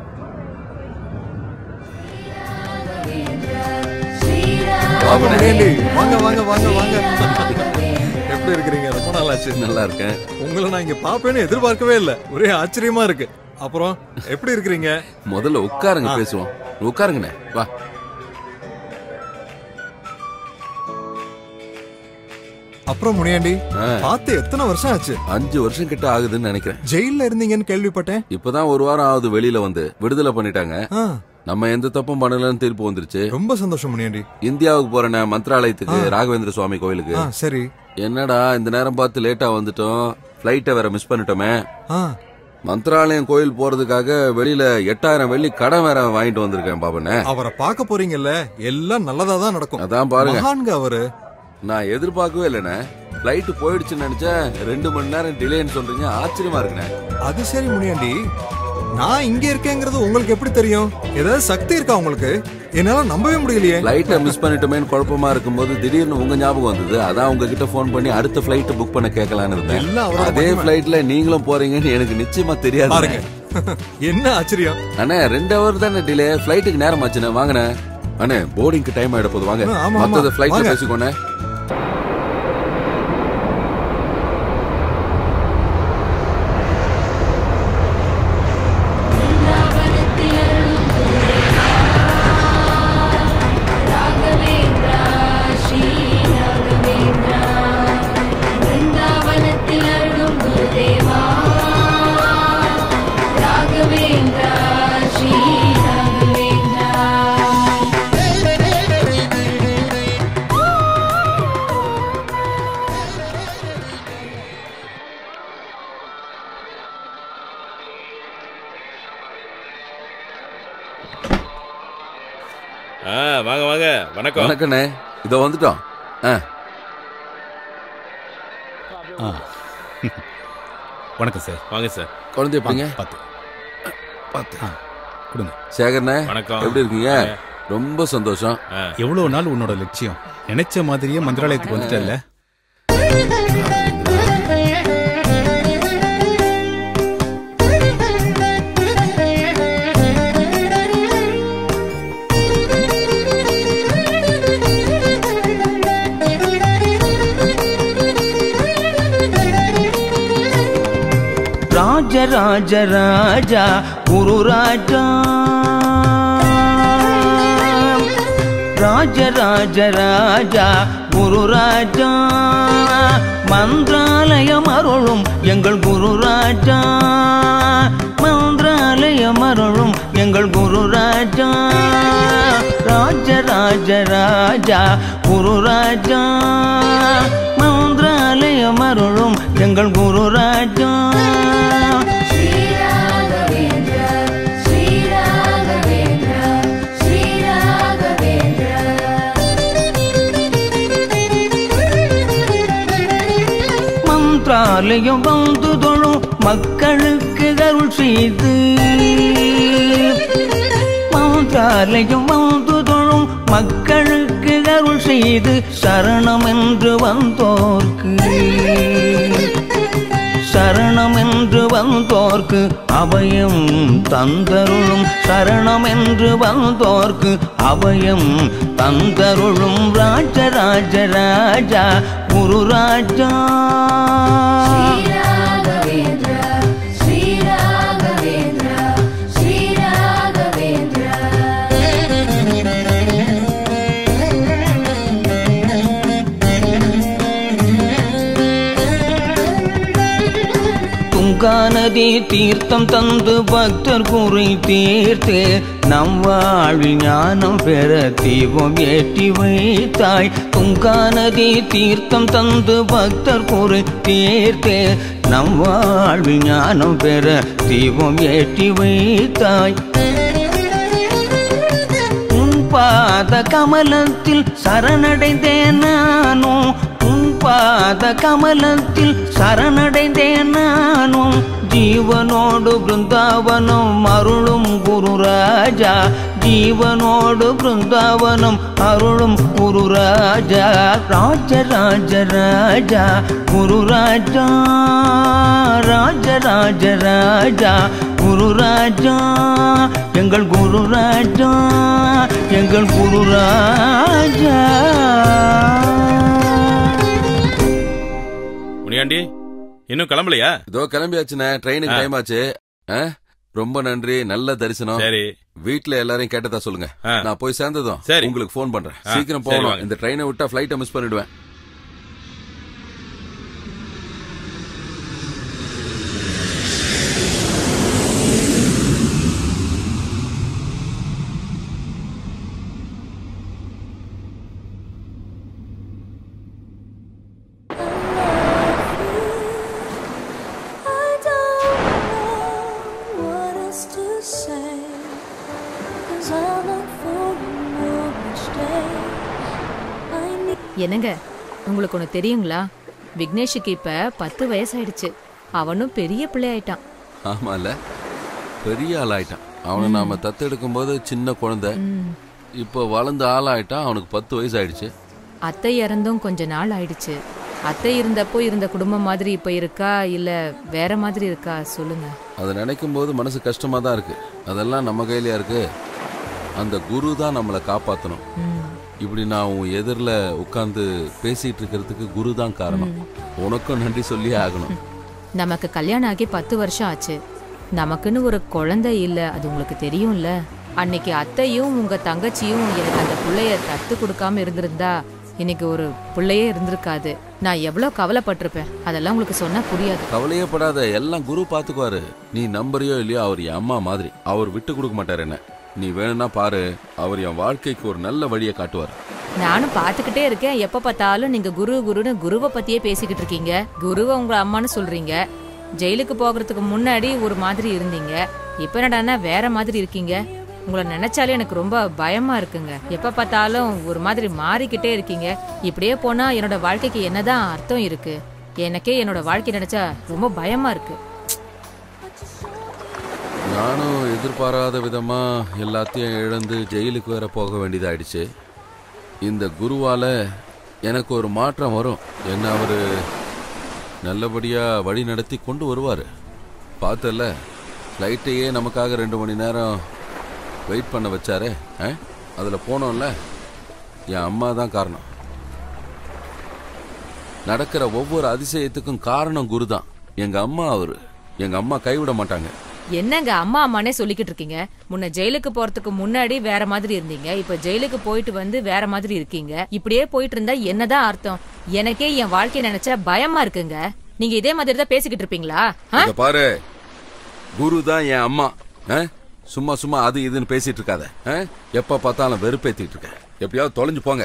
S1: வாங்க வாங்க வாங்க வாங்க. எப்படி இருக்கிறீங்க? ரொம்ப நாள் ஆச்சு.
S7: நல்லா இருக்கேன்.
S1: உங்களை நான் இங்க பாப்பேன்னு எதிர்பார்க்கவே இல்ல. ஒரே ஆச்சரியமா இருக்கு. அப்புறம் எப்படி இருக்கிறீங்க?
S7: முதல்ல உட்காருங்க, பேசுவோம். உட்காருங்கண்ணே. வா.
S1: அப்புறம் முனியாண்டி பார்த்து எத்தனை வருஷம் ஆச்சு?
S7: 5 வருஷம் கிட்ட ஆகுதுன்னு நினைக்கிறேன்.
S1: ஜெயில இருந்தீங்கன்னு கேள்விப்பட்டேன்.
S7: இப்பதான் ஒரு வாரம் ஆகுது வெளியில வந்து. விடுதலை பண்ணிட்டாங்க. நம்ம எந்த தப்பும் பண்ணலன்னு தீர்ப்பு வந்துருச்சு.
S1: ரொம்ப சந்தோஷம் முனியாண்டி.
S7: இந்தியாவுக்கு போறேன், மந்திராலயத்துக்கு, ராகவேந்திர சுவாமி கோயிலுக்கு.
S1: சரி.
S7: என்னடா இந்த நேரம் பார்த்து லேட்டா வந்துட்டோம். பிளைட்டை வேற மிஸ் பண்ணிட்டோமே. மந்திராலயம் கோயில் போறதுக்காக வெளியில 8000 வெள்ளி கடன் வேற வாங்கிட்டு வந்திருக்கேன் பாபனே.
S1: அவரை பார்க்க போறீங்கல்ல, எல்லாம் நல்லதா தான் நடக்கும்.
S7: அதான் பாருங்க.
S1: மகான்க அவரு.
S7: நான் எதிர்பார்க்கவே இல்லைண்ணே. பிளைட் போயிடுச்சுன்னு நினைச்சேன். 2 மணி நேரம் டிலேன்னு சொல்றீங்க. ஆச்சரியமா இருக்குண்ணே.
S1: அது சரி முனியாண்டி, நான் இங்க இருக்கேங்கிறது உங்களுக்கு எப்படி தெரியும்? ஏதாவது சக்தி இருக்கா உங்களுக்கு? என்னால நம்பவே முடியலையே.
S7: பிளைட்டை மிஸ் பண்ணிட்டோமேன்னு குழப்பமா இருக்கும்போது திடீர்னு உங்க ஞாபகம் வந்தது. அதான் உங்ககிட்ட போன் பண்ணி அடுத்த பிளைட் புக் பண்ண கேட்கலான்னு இருந்தேன். அதே பிளைட்ல நீங்களும் போறீங்கன்னு எனக்கு நிச்சயமா தெரியாது.
S1: பாருங்க என்ன ஆச்சரியம்.
S7: அண்ணே 2 ஹவர் தானே டிலே. பிளைட்டுக்கு நேரம் ஆச்சுண்ணே. வாங்கண்ணே. அண்ணே போர்டிங்க்கு டைம் ஆயிட போகுது. வாங்க. மொத்தத்தை பிளைட்ல பேசிக்கோண்ணே.
S15: வாங்க வாங்க. வணக்கம்.
S7: வணக்கண்ணே. இதோ வந்துட்டோம்.
S14: வணக்கம் சார்.
S15: வாங்க சார்.
S7: குழந்தை எப்படிங்க?
S14: பார்த்து கொடுங்க.
S7: சேகர்ண்ணே
S15: வணக்கம்.
S7: எப்படி இருக்கீங்க? ரொம்ப சந்தோஷம்.
S14: எவ்வளவு நாள் உன்னோட லட்சியம். நினைச்ச மாதிரியே மந்திராலயத்துக்கு வந்துட்டல.
S13: ராஜ ராஜ ராஜா குருராஜா, ராஜ ராஜ ராஜா குருராஜா, மந்திராலயம் அருளும் எங்கள் குருராஜா, மந்திராலயம் அருளும் எங்கள் குருராஜா, ராஜ ராஜ ராஜா குருராஜா, மந்திராலயம் அருளும் எங்கள் குருராஜா. மந்திராலயம் வந்து தொழும் மக்களுக்கு அருள் செய்து, மந்திராலயம் வந்து தொழும் மக்களுக்கு அருள் செய்து, சரணம் என்று வந்தோர்க்கு, சரணம் என்று வந்தோர்க்கு அபயம் தந்தருளும், சரணம் என்று வந்தோர்க்கு அபயம் தந்தருளும், ராஜ ராஜ ராஜா குருராஜா. துங்கா நதி தீர்த்தம் தந்து பக்தர் குறை தீர்த்து நம் வாழ்வில் ஞானம் பெற தீபம் ஏற்றி வைத்தாய். துங்கா நதி தீர்த்தம் தந்து பக்தர் குறை தீர்த்து நம் வாழ்வில் ஞானம் பெற தீபம் ஏற்றி வைத்தாய். பாத கமலத்தில் சரணடைந்தேன் நானும், உன் பாத கமலத்தில் சரணடைந்தேன் நானும். ஜீவனோடு பிருந்தாவனம் அருளும் குருராஜா, ஜீவனோடு பிருந்தாவனம் அருளும் குருராஜா. ராஜராஜ ராஜா குருராஜா, ராஜராஜ ராஜா குருராஜா, எங்கள் குருராஜா, எங்கள் குருராஜா.
S15: முனியாண்டி இன்னும் கிளம்பலையா?
S7: இதோ கிளம்பியாச்சுண்ணே, ட்ரெயினுக்கு டைம் ஆச்சு. ரொம்ப நன்றி, நல்ல தரிசனம்.
S15: சரி,
S7: வீட்டுல எல்லாரையும் கேட்டதா சொல்லுங்க. நான் போய் சேர்ந்ததும்
S15: சரி
S7: உங்களுக்கு போன் பண்றேன். சீக்கிரம் போகணும், இந்த ட்ரெயினை விட்டா ஃபிளைட்டை மிஸ் பண்ணிடுவேன்.
S8: என்னங்க, உங்களுக்கு ஒன்று தெரியுங்களா? விக்னேஷுக்கு இப்ப 10 வயசாயிடுச்சு. அவனும் பெரிய பிள்ளை ஆயிட்டான்.
S7: ஆமால, பெரிய ஆள் ஆயிட்டான். அவனை நாம தத்தெடுக்கும் போது சின்ன குழந்தை, இப்போ வளர்ந்த ஆள் ஆயிட்டான். அவனுக்கு 10 வயசு ஆயிடுச்சு.
S8: அத்தை இறந்தும் கொஞ்ச நாள் ஆயிடுச்சு. அத்தை இருந்தப்போ இருந்த குடும்பம் மாதிரி இப்ப இருக்கா இல்ல வேற மாதிரி இருக்கா சொல்லுங்க.
S7: அதை நினைக்கும் போது மனசு கஷ்டமா தான் இருக்கு. அதெல்லாம் நம்ம கையிலயா இருக்கு? அந்த குரு தான் நம்மளை காப்பாற்றணும். இப்படி நான் உன் எதிரில் உட்கார்ந்து பேசிட்டு இருக்கிறதுக்கு குரு தான் காரணம். உனக்கும் நன்றி சொல்லி ஆகணும்.
S8: நமக்கு கல்யாணம் ஆகி 10 வருஷம் ஆச்சு. நமக்குன்னு ஒரு குழந்தை இல்லை, அது உங்களுக்கு தெரியும்ல. அன்னைக்கு அத்தையும் உங்க தங்கச்சியும் எனக்கு அந்த பிள்ளைய தத்து கொடுக்காம இருந்திருந்தா இன்னைக்கு ஒரு பிள்ளையே இருந்திருக்காது. நான் எவ்வளவு கவலைப்பட்டிருப்பேன். அதெல்லாம் உங்களுக்கு சொன்னா புரியாது.
S7: கவலையே படாத, எல்லாம் குரு பாத்துக்குவாரு. நீ நம்புறியோ இல்லையோ, அவர் என் அம்மா மாதிரி. அவர் விட்டு கொடுக்க மாட்டாரு என்ன. நீ வேணும்னா பாரு, அவர் என் வாழ்க்கைக்கு ஒரு நல்ல வழியை காட்டுவார்.
S8: நானும் பாத்துக்கிட்டே இருக்கேன். எப்ப பார்த்தாலும் நீங்க குரு குருன்னு குருவை பத்தியே பேசிக்கிட்டு இருக்கீங்க. குருவை உங்க அம்மான்னு சொல்றீங்க. ஜெயிலுக்கு போகிறதுக்கு முன்னாடி ஒரு மாதிரி இருந்தீங்க, இப்ப என்னடான்னா வேற மாதிரி இருக்கீங்க. உங்களை நினைச்சாலே எனக்கு ரொம்ப பயமா இருக்குங்க. எப்ப பார்த்தாலும் ஒரு மாதிரி மாறிக்கிட்டே இருக்கீங்க. இப்படியே போனா என்னோட வாழ்க்கைக்கு என்னதான் அர்த்தம் இருக்கு? எனக்கே என்னோட வாழ்க்கை நினைச்சா ரொம்ப பயமா இருக்கு.
S7: நானும் எதிர்பாராத விதமா எல்லாத்தையும் இழந்து ஜெயிலுக்கு வேற போக வேண்டியதாயிடுச்சு. இந்த குருவால எனக்கு ஒரு மாற்றம் வரும். என்ன அவரு நல்லபடியா வழி நடத்தி கொண்டு வருவாரு. பார்த்தல, ஃப்ளைட்டையே நமக்காக 2 மணி நேரம் வெயிட் பண்ண வச்சாரு. அதுல போனோம்ல, என் அம்மா தான் காரணம். நடக்கிற ஒவ்வொரு அதிசயத்துக்கும் காரணம் குரு தான். எங்க அம்மா அவரு. எங்க அம்மா கைவிட மாட்டாங்க.
S8: என்னங்க அம்மா அம்மானே சொல்லிக்கிட்டு இருக்கீங்க? முன்ன ஜெயிலுக்கு போறதுக்கு முன்னாடி வேற மாதிரி இருந்தீங்க, இப்ப ஜெயிலுக்கு போயிட்டு வந்து வேற மாதிரி இருக்கீங்க. இப்படியே போயிட்டு இருந்தா என்னதான் அர்த்தம்? எனக்கே என் வாழ்க்கை நினைச்சா பயமா இருக்குங்க. நீங்க இதே மாதிரி தான் பேசிக்கிட்டு இருப்பீங்களா?
S7: பாரு, குரு தான் என் அம்மா. சும்மா சும்மா அது இதுன்னு பேசிட்டு இருக்காத. எப்ப பார்த்தாலும் வெறுப்பேத்திட்டு இருக்க. எப்படியாவது தொலைஞ்சு போங்க.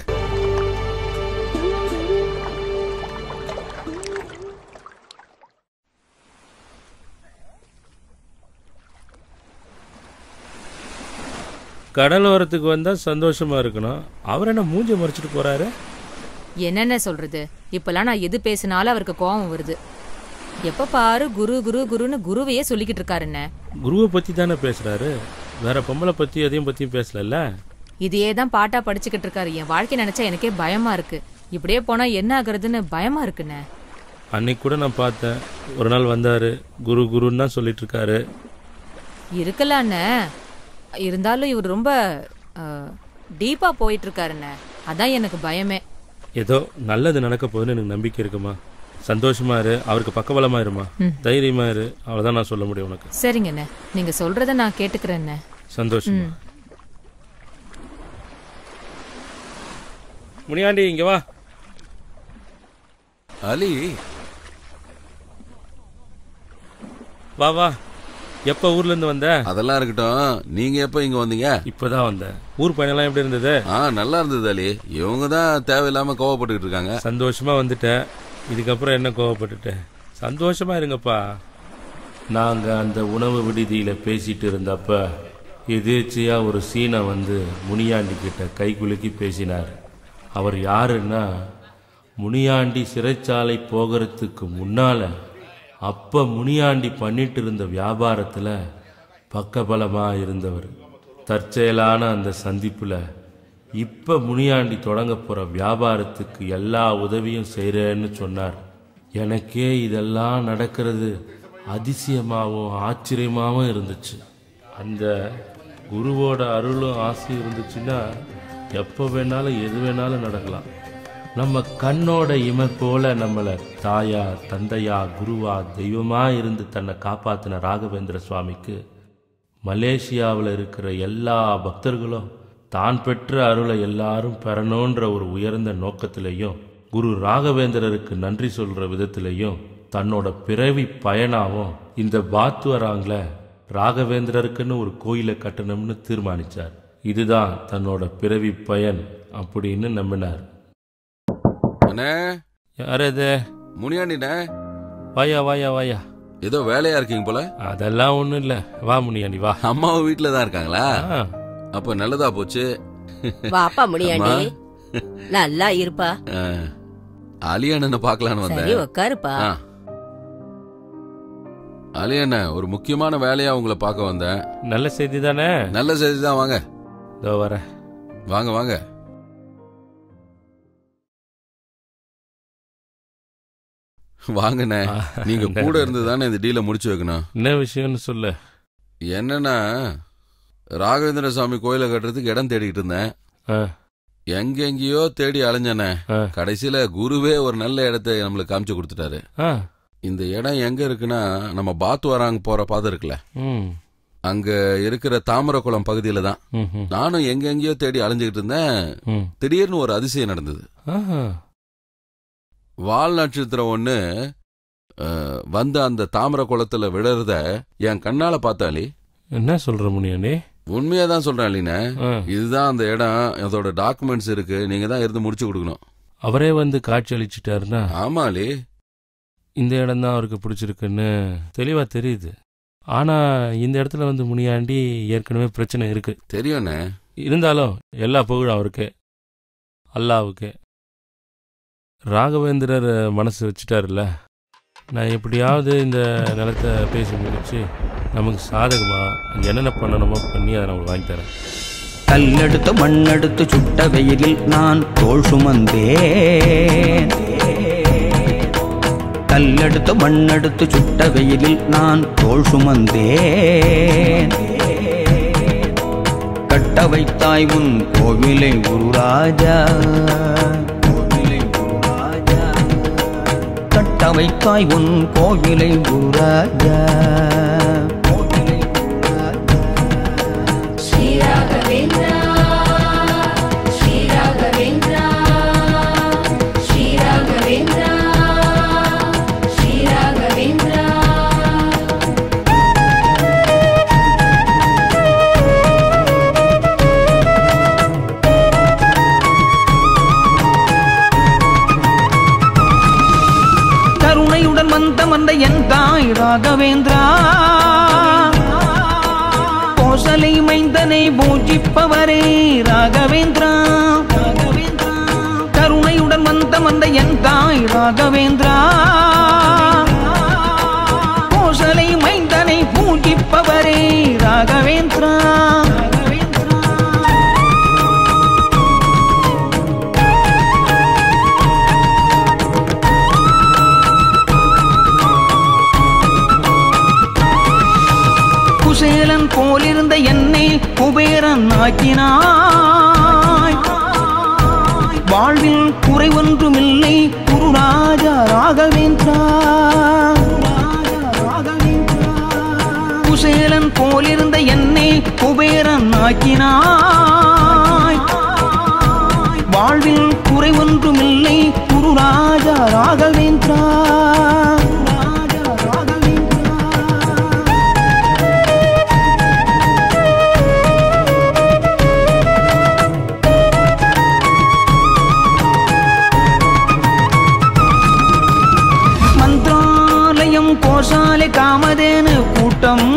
S3: கடலோரத்துக்கு வந்தா சந்தோஷமா இருக்கணும். அவர் என்ன மூஞ்சி மறைச்சிட்டு போறாரு?
S8: என்னென்ன சொல்றது? இப்பெல்லாம் நான் எது பேசினாலும் அவருக்கு கோபம் வருது. எப்ப பாரு குரு குரு குருன்னு குருவையே சொல்லிக்கிட்டு இருக்காருன்னு.
S3: குருவை பத்தி தானே பேசுறாரு, வேற பொம்பளை பத்தி அதையும் பத்தியும் பேசல.
S8: இதையே தான் பாட்டா படிச்சுக்கிட்டு இருக்காரு. என் வாழ்க்கை நினைச்சா எனக்கே பயமா இருக்கு. இப்படியே போனா என்ன ஆகுறதுன்னு பயமா இருக்குண்ணே.
S3: அன்னைக்கு கூட நான் பார்த்தேன், ஒரு நாள் வந்தாரு, குரு குருன்னு தான் சொல்லிட்டு இருக்காரு.
S8: இருக்கலாண்ணே, இருந்தாலும் இவர் ரொம்ப டீப்பா போயிட்டு இருக்காருண்ணே. அதான் எனக்கு பயமே.
S3: ஏதோ நல்லது நடக்க போகுதுன்னு எனக்கு நம்பிக்கை இருக்குமா. சந்தோஷமா இரு, அவருக்கு பக்கபலமா இருமா, தைரியமா இரு. அவ்வளவுதான் நான் சொல்ல முடியும் உனக்கு.
S8: சரிங்கண்ணே, நீங்க சொல்றத நான் கேட்டுக்கிறேண்ணே.
S3: சந்தோஷம். முனியாண்டி இங்க வா.
S7: அலி,
S3: வா வா. எப்ப ஊர்ல இருந்து வந்த?
S7: அதெல்லாம் இருக்கட்டும், நீங்க எப்ப இங்க வந்தீங்க?
S3: இப்பதான் வந்தேன். ஊர் பயணம் எப்படி இருந்தது?
S7: நல்லா இருந்தது அலி. இவங்க தான் தேவையில்லாம கோவப்பட்டுக்கிட்டு இருக்காங்க.
S3: சந்தோஷமா வந்துட்டேன். இதுக்கப்புறம் என்ன கோவப்பட்டுட்டேன்? சந்தோஷமா இருங்கப்பா. நாங்க அந்த உணவு விடுதியில பேசிட்டு இருந்தப்ப எதேச்சியா ஒரு சீனை வந்து முனியாண்டி கிட்ட கைகுலுக்கி பேசினார். அவர் யாருன்னா, முனியாண்டி சிறைச்சாலை போகிறதுக்கு முன்னால அப்ப முனியாண்டி பண்ணிட்டு இருந்த வியாபாரத்துல பக்கபலமா இருந்தவர். தற்செயலான அந்த சந்திப்புல இப்ப முனியாண்டி தொடங்க போற வியாபாரத்துக்கு எல்லா உதவியும் செய்யறேன்னு சொன்னார். எனக்கே இதெல்லாம் நடக்கிறது அதிசயமாகவும் ஆச்சரியமாகவும் இருந்துச்சு. அந்த குருவோட அருளும் ஆசையும் இருந்துச்சுன்னா எப்போ வேணாலும் எது வேணாலும் நடக்கலாம். நம்ம கண்ணோட இமை போல நம்மளை தாயா தந்தையா குருவா தெய்வமா இருந்து தன்னை காப்பாத்தின ராகவேந்திர சுவாமிக்கு மலேசியாவில் இருக்கிற எல்லா பக்தர்களும் தான் பெற்ற அருளை எல்லாரும் பெறணுன்ற ஒரு உயர்ந்த நோக்கத்திலையும் குரு ராகவேந்திரருக்கு நன்றி சொல்ற விதத்திலையும் தன்னோட பிறவி பயனாவும் இந்த பாத்வராங்கில் ராகவேந்திரருக்குன்னு ஒரு கோயிலை கட்டணும்னு தீர்மானிச்சார். இதுதான் தன்னோட பிறவி பயன் அப்படின்னு நம்பினார். யார் அது?
S7: முனியாண்டிண்ணே.
S3: வாயா வாயா வாயா.
S7: ஏதோ வேலையா இருக்கீங்க போல.
S3: அதெல்லாம் ஒண்ணும் இல்ல. வா முனியாண்டி வா.
S7: அம்மாவும் வீட்டுல தான் இருக்காங்களா? அப்ப நல்லதா போச்சு.
S2: வாப்பா முனியாண்டி, நல்லா இருப்பா.
S7: அலியண்ணனை பாக்கலான்னு வந்தேன்.
S2: உட்காருப்பா.
S7: அலியண்ண, ஒரு முக்கியமான வேலையா உங்களை பார்க்க வந்தேன்.
S3: நல்ல செய்தி தானே?
S7: நல்ல செய்தி தான். வாங்க.
S3: இதோ வரேன்.
S7: வாங்க வாங்க. வாங்கண்ணே, நீங்க கூட இருந்து தானே இந்த டீலை முடிச்சு வைக்கணும்.
S3: என்ன விஷயம்னு சொல்ல.
S7: என்னன்னா, ராகவேந்திர சுவாமி கோயிலை கட்டுறதுக்கு இடம் தேடிக்கிட்டு இருந்தேன். எங்கெங்கயோ தேடி அலைஞ்சனே. கடைசியில குருவே ஒரு நல்ல இடத்தை நம்மளுக்கு காமிச்சு கொடுத்துட்டாரு. இந்த இடம் எங்க இருக்குன்னா, நம்ம பாத்வராங் போற பாதை இருக்குல்ல, அங்க இருக்கிற தாமரக்குளம் பகுதியில தான். நானும் எங்கெங்கயோ தேடி அலைஞ்சுக்கிட்டு இருந்தேன். திடீர்னு ஒரு அதிசயம் நடந்தது. வால் நட்சத்திரம் ஒண்ணு வந்து அந்த தாமர குளத்துல விழறத என் கண்ணால பார்த்தாலே.
S3: என்ன சொல்ற முனியாண்டி?
S7: உண்மையாதான் சொல்றேன் அலினே. இதுதான் அந்த இடம். அதோட டாக்குமெண்ட்ஸ் இருக்கு. நீங்க தான் இருந்து முடிச்சு கொடுக்கணும்.
S3: அவரே வந்து காட்சி அளிச்சுட்டாருன்னா?
S7: ஆமா அலி.
S3: இந்த இடம் தான் அவருக்கு பிடிச்சிருக்குன்னு தெளிவா தெரியுது. ஆனா இந்த இடத்துல வந்து முனியாண்டி ஏற்கனவே பிரச்சனை இருக்கு.
S7: தெரியும்ண்ணே.
S3: இருந்தாலும் எல்லா புகழும் அவருக்கு, அல்லாவுக்கு. ராகவேந்திரர் மனசு வச்சுட்டாருல்ல, நான் எப்படியாவது இந்த நிலத்தை பேசி முடிச்சு நமக்கு சாதகமா என்னென்ன பண்ணணுமோ பண்ணி அதை நான் வாங்கி தரேன்.
S13: கல்லெடுத்து மண்ணெடுத்து சுட்ட வெயிலில் நான் தோள் சுமந்தேன். கல்லெடுத்து மண்ணெடுத்து சுட்ட வெயிலில் நான் தோள் சுமந்தேன். கட்ட வைத்தாய் உன் கோவிலை குருராஜா, கட்ட வைத்தாய் உன் கோவிலை குருராஜா.
S12: ஸ்ரீ ராகவேந்திரா, ஸ்ரீ ராகவேந்திரா, ஸ்ரீ ராகவேந்திரா, ஸ்ரீ ராகவேந்திரா.
S13: கருணையுடன் வந்த என் தாய் ராகவேந்திரா, கோசலை மைந்தனை பூஜிப்பவரே ராகவேந்திரா. கருணையுடன் வந்த என் தாய் ராகவேந்திரா, கோசலை மைந்தனை பூஜிப்பவரே ராகவேந்திரா. குசேலன் போலிருந்த என்னை குபேரன் ஆக்கினாய். வாழ்வில் குறை ஒன்றுமில்லை குருராஜா ராகவேந்திரா. குசேலன் போலிருந்த என்னை குபேரன் ஆக்கினாய். வாழ்வில் குறை ஒன்றுமில்லை குருராஜா ராகவேந்திரா. காமதேனு கூட்டம்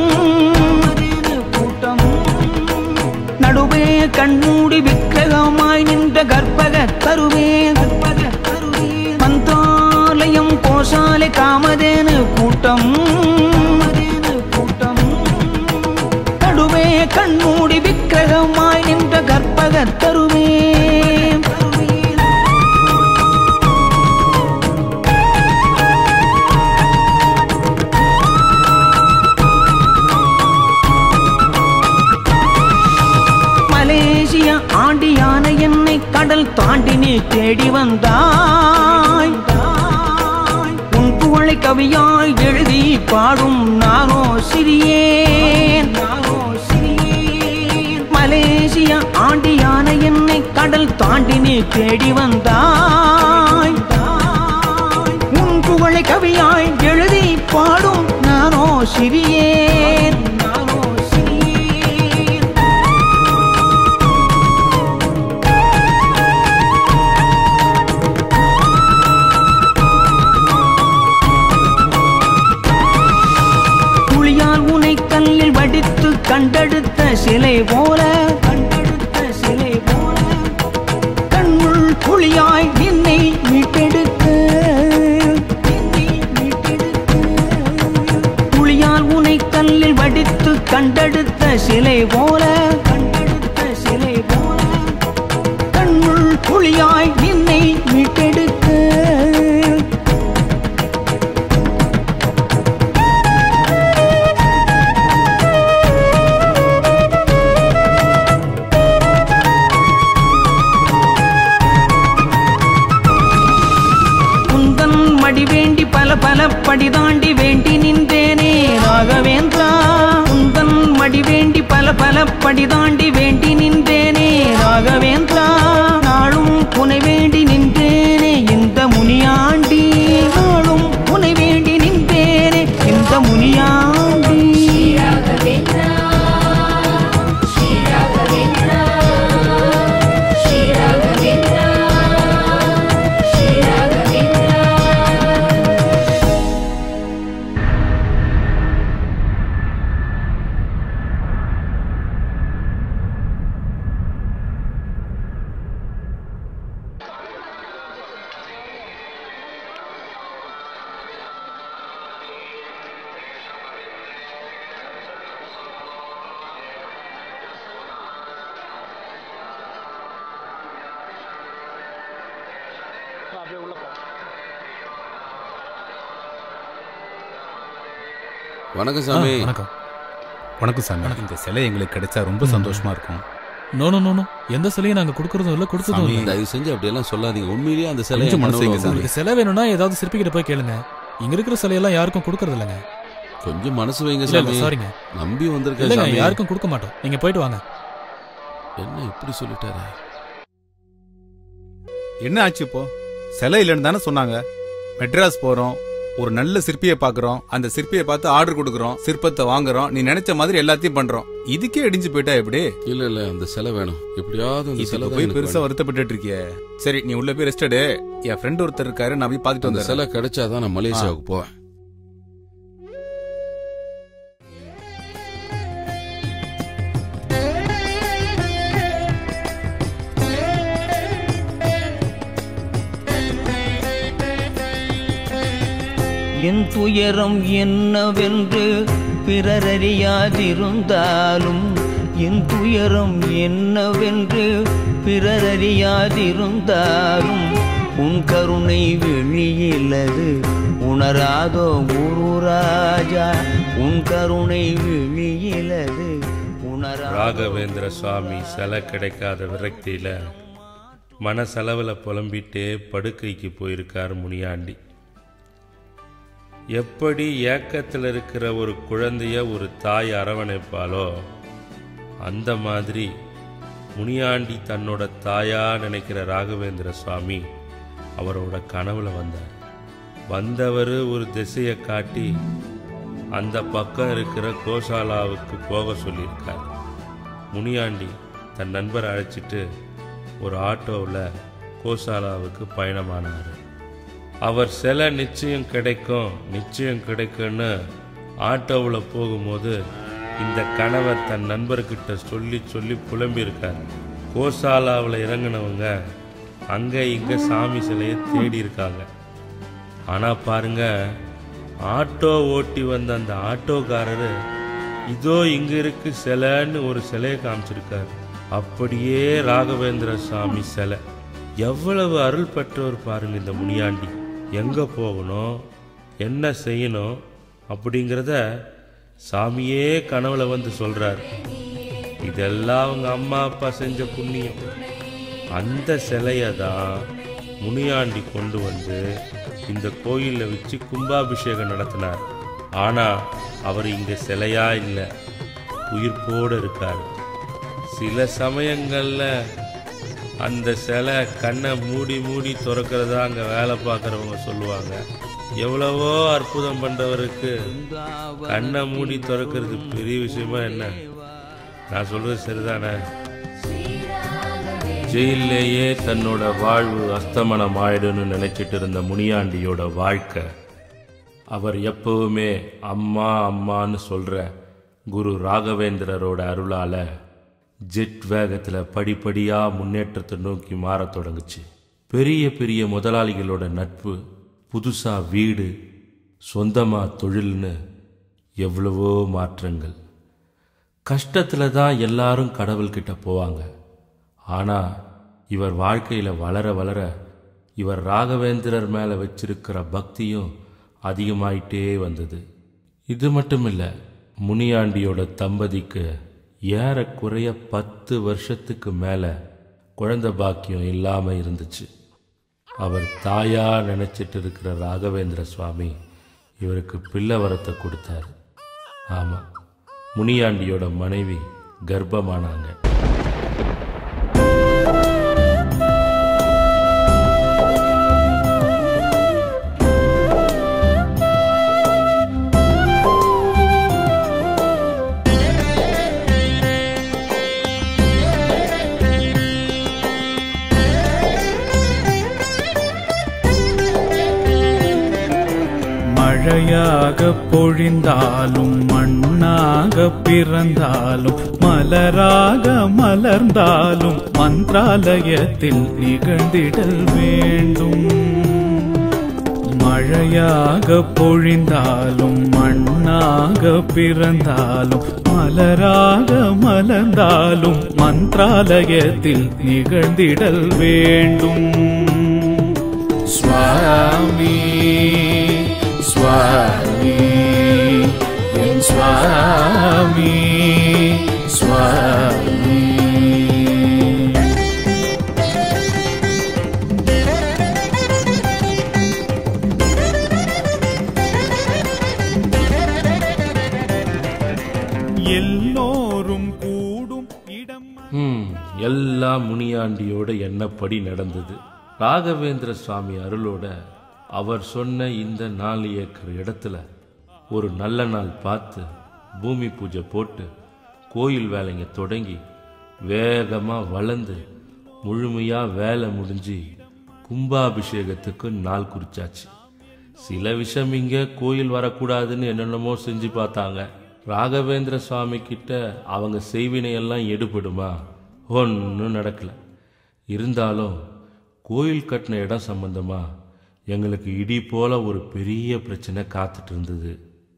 S13: நடுவே கண்மூடி விக்கிரகமாய் நின்ற கற்பக தருவே மந்திராலயம் கோஷாலை காமதேனு கூட்டம் நடுவே கண்மூடி விக்கிரகமாய் நின்ற கற்பக தருவே மலேசியா ஆண்டியான என்னை கடல் தாண்டி நீ தேடி வந்தாய் உன் புகழை கவியாய் எழுதி பாடும் நானோ சிறியேன் மலேசியா ஆண்டியான என்னை கடல் தாண்டி நீ தேடி வந்தாய் உன் புகழை கவியாய் எழுதி பாடும் நானோ சிறியேன் கல்லில் வடித்து கண்டெடுத்த சிலை போல கண்ணுள் புலியாய் என்னை மீட்டெடுக்க புலியால் உனை கல்லில் வடித்து கண்டெடுத்த சிலை போல கண்ணுள் புலியாய் என்னை மீட்டெடுக்க பல படி தாண்டி வேண்டி நின்றேனே ராகவேந்திரா உந்தன் மடி வேண்டி பல படி தாண்டி வேண்டி நின்றேனே ராகவேந்திரா நாளும் புனை வேண்டி நின்றேனே இந்த முனியாண்டி நாளும் புனை வேண்டி நின்றேனே இந்த முனியாண்டி
S17: வணக்கம் சாமி.
S14: வணக்கம். வணக்கம் சாமி. இந்த சிலை எங்களுக்கு கிடைச்சா ரொம்ப சந்தோஷமா இருக்கும். நோ எந்த சிலையும் நாங்க கொடுக்கறதும் இல்ல கொடுத்ததும் இல்ல.
S17: தயவு செஞ்சு அப்படி எல்லாம் சொல்லாதீங்க. உண்மையிலேயே அந்த சிலை
S14: உங்களுக்கு சிலை வேணும்னா ஏதாவது சிற்பிகிட்ட போய் கேளுங்க. இங்க இருக்கிற சிலையெல்லாம் யாருக்கும் கொடுக்கறது இல்லைங்க.
S17: கொஞ்சம் மனசு வைங்க சாமி.
S14: சாரிங்க,
S17: நம்பி வந்திருக்கேன் சாமி.
S14: யாருக்கும் கொடுக்க மாட்டோம். நீங்க போயிட்டு வாங்க.
S17: என்ன இப்படி சொல்லிட்டாரு?
S18: என்ன ஆச்சு இப்போ? சிலை இல்லைன்னு தானே சொன்னாங்க. மெட்ராஸ் போறோம், ஒரு நல்ல சிற்பியை பாக்குறோம், அந்த சிற்பியை பார்த்து ஆர்டர் கொடுக்குறோம், சிற்பத்தை வாங்குறோம், நீ நினைச்ச மாதிரி எல்லாத்தையும் பண்றோம். இதுக்கே இடிஞ்சு போயிட்டா எப்படி?
S17: இல்ல அந்த சிலை வேணும். எப்படியாவது அந்த சிலை
S18: போய் பெருசா வருத்தப்பட்டு இருக்கிய. சரி, நீ உள்ள போய் ரெஸ்ட் எடு. என் ஃப்ரெண்ட் ஒருத்தர் இருக்காரு, நான் போய் பாத்துட்டு வந்தேன்.
S17: சிலை கிடைச்சாதான் நான் மலேசியாவுக்கு போவேன்.
S13: என் துயரம் என்னவென்று பிறரறியாதிருந்தாலும் என் துயரம் என்னவென்று பிறரறியாதிருந்தாலும் உன் கருணை வெளியிலது உணராதோ குருராஜா, உன் கருணை வெளியிலது உணரா.
S3: ராகவேந்திர சுவாமி சிலை கிடைக்காத விரக்தியில மனசெலவுல புலம்பிட்டே படுக்கைக்கு போயிருக்கார் முனியாண்டி. எப்படி ஏக்கத்தில் இருக்கிற ஒரு குழந்தைய ஒரு தாய் அரவணைப்பாலோ அந்த மாதிரி முனியாண்டி தன்னோட தாயா நினைக்கிற ராகவேந்திர சுவாமி அவரோட கனவுல வந்தார். வந்தவர் ஒரு திசையை காட்டி அந்த பக்கம் இருக்கிற கோசாலாவுக்கு போக சொல்லியிருக்கார். முனியாண்டி தன் நண்பரை அழைச்சிட்டு ஒரு ஆட்டோவில் கோசாலாவுக்கு பயணமானார். அவர் சிலை நிச்சயம் கிடைக்கும்னு ஆட்டோவில் போகும்போது இந்த கணவர் தன் நண்பர்கிட்ட சொல்லி சொல்லி புலம்பியிருக்கார். கோசாலாவில் இறங்கினவங்க அங்கே இங்கே சாமி சிலையை தேடி இருக்காங்க. ஆனால் பாருங்க, ஆட்டோ ஓட்டி வந்த அந்த ஆட்டோக்காரரு இதோ இங்கே இருக்கு சிலைன்னு ஒரு சிலையை காமிச்சிருக்காரு. அப்படியே ராகவேந்திர சாமி சிலை. எவ்வளவு அருள் பெற்றவர் பாருங்க இந்த முனியாண்டி. எங்கே போகணும், என்ன செய்யணும் அப்படிங்கிறத சாமியே கனவுல வந்து சொல்றார். இதெல்லாம் அவங்க அம்மா அப்பா செஞ்ச புண்ணியம். அந்த சிலையை தான் முனியாண்டி கொண்டு வந்து இந்த கோயிலில் வச்சு கும்பாபிஷேகம் நடத்தினார். ஆனால் அவர் இங்கே சிலையா இல்லை, உயிர்ப்போடு இருக்கார். சில சமயங்களில் அந்த சிலை கண்ணை மூடி மூடி திறக்கிறதா அங்கே வேலை பார்க்குறவங்க சொல்லுவாங்க. எவ்வளவோ அற்புதம் பண்ணுறவருக்கு கண்ணை மூடி திறக்கிறது பெரிய விஷயமா என்ன? நான் சொல்கிறது சரிதானே? ஜெயிலேயே தன்னோட வாழ்வு அஸ்தமனம் ஆயிடுன்னு நினைச்சிட்டு இருந்த முனியாண்டியோட வாழ்க்கை, அவர் எப்பவுமே அம்மா அம்மான்னு சொல்கிற குரு ராகவேந்திரரோட அருளால் ஜெட் வேகத்தில் படிப்படியாக முன்னேற்றத்தை நோக்கி மாறத் தொடங்குச்சு. பெரிய பெரிய முதலாளிகளோட நட்பு, புதுசாக வீடு, சொந்தமாக தொழில்னு எவ்வளவோ மாற்றங்கள். கஷ்டத்தில் தான் எல்லாரும் கடவுள்கிட்ட போவாங்க. ஆனால் இவர் வாழ்க்கையில் வளர வளர இவர் ராகவேந்திரர் மேலே வச்சிருக்கிற பக்தியும் அதிகமாயிட்டே வந்தது. இது மட்டும் இல்லை, முனியாண்டியோட தம்பதிக்கு ஏறக்குறைய 10 வருஷத்துக்கு மேலே குழந்தை பாக்கியம் இல்லாமல் இருந்துச்சு. அவர் தாயா நினைச்சிட்டு இருக்கிற ராகவேந்திர சுவாமி இவருக்கு பிள்ளை வரத்தை கொடுத்தார். ஆமாம், முனியாண்டியோட மனைவி கர்ப்பமானாங்க.
S19: மழையாக பொழிந்தாலும் மண்ணாக பிறந்தாலும் மலராக மலர்ந்தாலும் மந்திராலயத்தில் நிகழ்ந்திடல் வேண்டும். மழையாக பொழிந்தாலும் மண்ணாக பிறந்தாலும் மலராக மலர்ந்தாலும் மந்திராலயத்தில் நிகழ்ந்திடல் வேண்டும். சுவாமி சுவாமி என் சுவாமி சுவாமி. எல்லோரும் கூடும் இடம்.
S3: எல்லாம் முனியாண்டியோட எண்ணப்படி நடந்தது. ராகவேந்திர சுவாமி அருளோட அவர் சொன்ன இந்த 4 ஏக்கர் இடத்துல ஒரு நல்ல நாள் பார்த்து பூமி பூஜை போட்டு கோயில் வேலைங்க தொடங்கி வேகமாக வளர்ந்து முழுமையாக வேலை முடிஞ்சு கும்பாபிஷேகத்துக்கு நாள் குறிச்சாச்சு. சில விஷயம் இங்கே கோயில் வரக்கூடாதுன்னு என்னென்னமோ செஞ்சு பார்த்தாங்க. ராகவேந்திர சுவாமி கிட்ட அவங்க செய்வினையெல்லாம் எடுபடுமா? ஒன்றும் நடக்கலை. இருந்தாலும் கோயில் கட்டின இடம் சம்பந்தமா எங்களுக்கு இடி போல ஒரு பெரிய பிரச்சனை காத்துட்டு இருந்தது.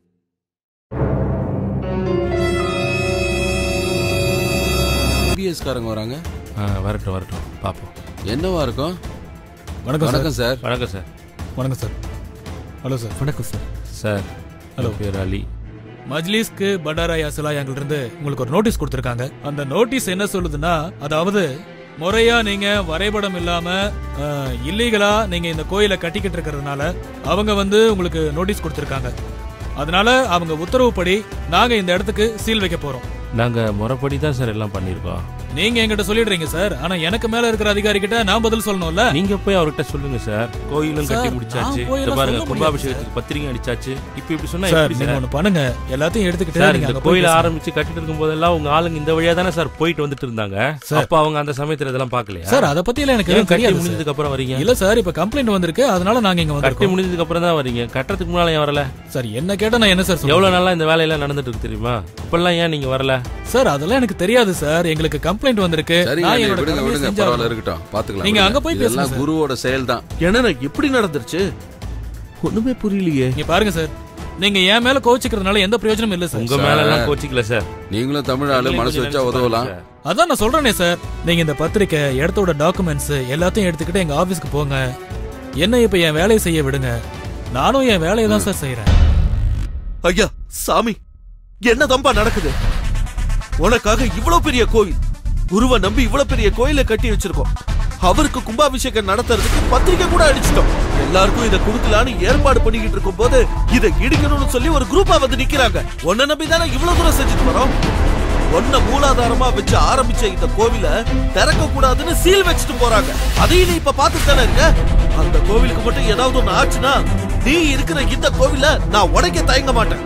S17: பிஎஸ்காரங்க வராங்க.
S3: வரட்டும் வரட்டும், பார்ப்போம்.
S17: என்னவா இருக்கும்?
S14: வணக்கம்
S17: சார்.
S3: வணக்கம் சார்.
S14: வணக்கம் சார். Hello sir.
S5: வணக்கம் சார்.
S3: Sir,
S14: hello.
S3: பேர் அலி.
S14: மஜ்லிஸ்க்கு பண்டாராயா சிலா எங்கிட்ட உங்களுக்கு ஒரு நோட்டீஸ் கொடுத்துருக்காங்க. அந்த நோட்டீஸ் என்ன சொல்லுதுன்னா, அதாவது முறையா நீங்க வரைபடம் இல்லாம இல்லீகலா நீங்க இந்த கோயிலை கட்டிக்கிட்டு இருக்கிறதுனால அவங்க உங்களுக்கு நோட்டீஸ் கொடுத்துருக்காங்க. அதனால அவங்க உத்தரவுப்படி நாங்க இந்த இடத்துக்கு சீல் வைக்க போறோம்.
S3: நாங்க முறைப்படி தான் சார் எல்லாம் பண்ணிருக்கோம்.
S14: நீங்க என்கிட்ட சொல்லிடுறீங்க சார், ஆனா எனக்கு மேல இருக்கிற அதிகாரி கிட்ட நான் பதில் சொல்லணும்ல.
S3: நீங்க போய் அவர்கிட்ட சொல்லுங்க சார். கோயிலும் கட்டி முடிச்சாச்சு, பாருங்க கும்பாபிஷேகத்துக்கு பத்திரிகை அடிச்சாச்சு. இப்படி சொன்னா
S14: சார் நீங்க ஒண்ணு பண்ணுங்க, எல்லாத்தையும் எடுத்துக்கிட்டு
S3: நீங்க அந்த கோயில ஆரம்பிச்சு கட்டிட்டு இருக்கும் போதெல்லாம் உங்க ஆளுங்க இந்த வழியா தானே சார் போயிட்டு வந்துட்டு இருந்தாங்க. அப்ப அவங்க அந்த சமயத்துல இதெல்லாம் பாக்கலையா
S14: சார்? அத பத்தி எல்லாம் எனக்கு தெரியாது.
S3: முடிஞ்சதுக்கு அப்புறம் வரீங்க?
S14: இல்ல சார், இப்ப கம்ப்ளைண்ட் வந்திருக்கு, அதனால நாங்க இங்க வந்திருக்கோம்.
S3: கட்டி முடிஞ்சதுக்கு அப்புறம் தான் வரீங்க, கட்டறதுக்கு முன்னால ஏன் வரல?
S14: சார் என்ன கேட்டா நான் என்ன சார் சொல்றேன்?
S3: எவ்வளவு நாளா இந்த வேலையெல்லாம் நடந்துட்டு இருக்கு தெரியுமா? இப்பெல்லாம் ஏன் நீங்க வரல?
S14: சார் அதெல்லாம் எனக்கு தெரியாது சார், எங்களுக்கு கம்ப்ளைண்ட் வந்திருக்கு. நான் என்னோட
S17: விடுங்க பரவாயில்ல இருக்கட்டும், பாத்துக்கலாம்.
S14: நீங்க அங்க போய் பேசுங்க.
S17: இதெல்லாம் குருவோட செயல் தான்.
S20: என்ன எப்படி நடந்துருச்சு ஒண்ணுமே புரியலையே.
S14: நீங்க பாருங்க சார், நீங்க என் மேல கோச்சிக்கிறதுனால எந்த பிரயோஜனமும் இல்ல சார்.
S3: உங்க மேல எல்லாம் கோச்சிக்கல சார்.
S17: நீங்களும் தமிழ் ஆளு, மனசு வச்சா உதவலாம்.
S14: அதான் நான் சொல்றேனே சார், நீங்க இந்த பத்திரிக்கை, இடத்தோட டாக்குமெண்ட்ஸ் எல்லாத்தையும் எடுத்துக்கிட்டு எங்க ஆபீஸ்க்கு போங்க. என்ன இப்ப என் வேலையை செய்ய விடுங்க, நானும் என் வேலையை தான் சார் செய்யறேன்.
S20: ஐயா சாமி, என்ன தம்பா நடக்குது? உனக்காக இவ்வளவு பெரிய கோயில், குருவை நம்பி இவ்வளவு பெரிய கோயிலை கட்டி வச்சிருக்கோம். அவருக்கு கும்பாபிஷேகம் நடத்துறதுக்கு பத்திரிக்கை கூட அடிச்சிட்டோம். எல்லாருக்கும் இதை கொடுக்கலான்னு ஏற்பாடு பண்ணிக்கிட்டு இருக்கும் போது இதை இடிக்கணும்னு சொல்லி ஒரு குரூப்பா வந்து நிக்கிறாங்க. உன்னை நம்பி தானே இவ்வளவு தூரம் செஞ்சுட்டு வரோம். ஒன்ன மூலாதாரமா வச்சு ஆரம்பிச்ச இந்த கோவில திறக்க கூடாதுன்னு சீல் வச்சுட்டு போறாங்க. அதையும் நீ இப்ப பாத்துட்டு தானே இருக்க. அந்த கோவிலுக்கு மட்டும் ஏதாவது ஒண்ணு ஆச்சுன்னா நீ இருக்கிற இந்த கோவில நான் உடைக்க தயங்க மாட்டேன்.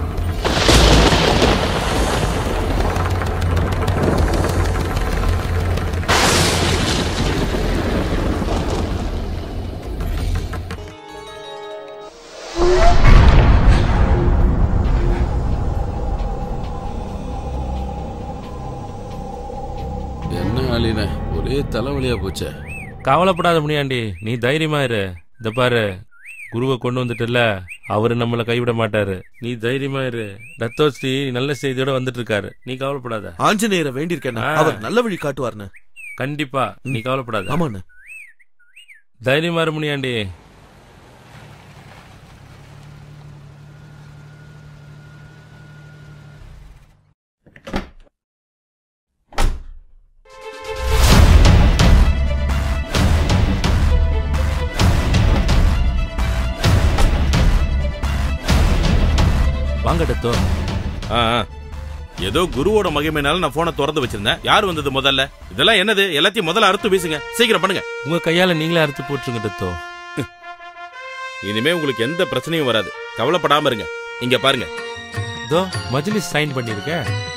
S17: ஒரே தலைவலியா போச்சே.
S3: கவலைப்படாத முனியாண்டி, நீ தைரியமா இரு. இந்த பாரு, குருவை கொண்டு வந்துட்டுல, அவரு நம்மள கைவிட மாட்டாரு. நீ தைரியமா இரு. ரத்தோஸ்ரீ நல்ல செய்தியோட வந்துட்டு இருக்காரு, நீ கவலைப்படாத.
S20: ஆஞ்சநேயரை வேண்டியிருக்கேன், அவர் நல்ல வழி காட்டுவார்னு.
S3: கண்டிப்பா, நீ கவலைப்படாத.
S20: ஆமாண்ண,
S3: தைரியமா இரு முனியாண்டி. வாங்கடத்தோ.
S15: ஏதோ குருவோட மகிமைனால நான் போனை திறந்து வச்சிருந்தேன். யார் வந்தது முதல்ல? இதெல்லாம் என்னது? எல்லாத்தையும் முதல்ல அறுத்து வீசுங்க, சீக்கிரம் பண்ணுங்க.
S3: உங்க கையால நீங்களே அறுத்து போட்டுருங்க டத்தோ.
S15: இனிமே உங்களுக்கு எந்த பிரச்சனையும் வராது, கவலைப்படாம இருங்க. இங்க பாருங்க,
S3: இதோ மஜ்லிஸ் சைன் பண்ணிருக்கேன்.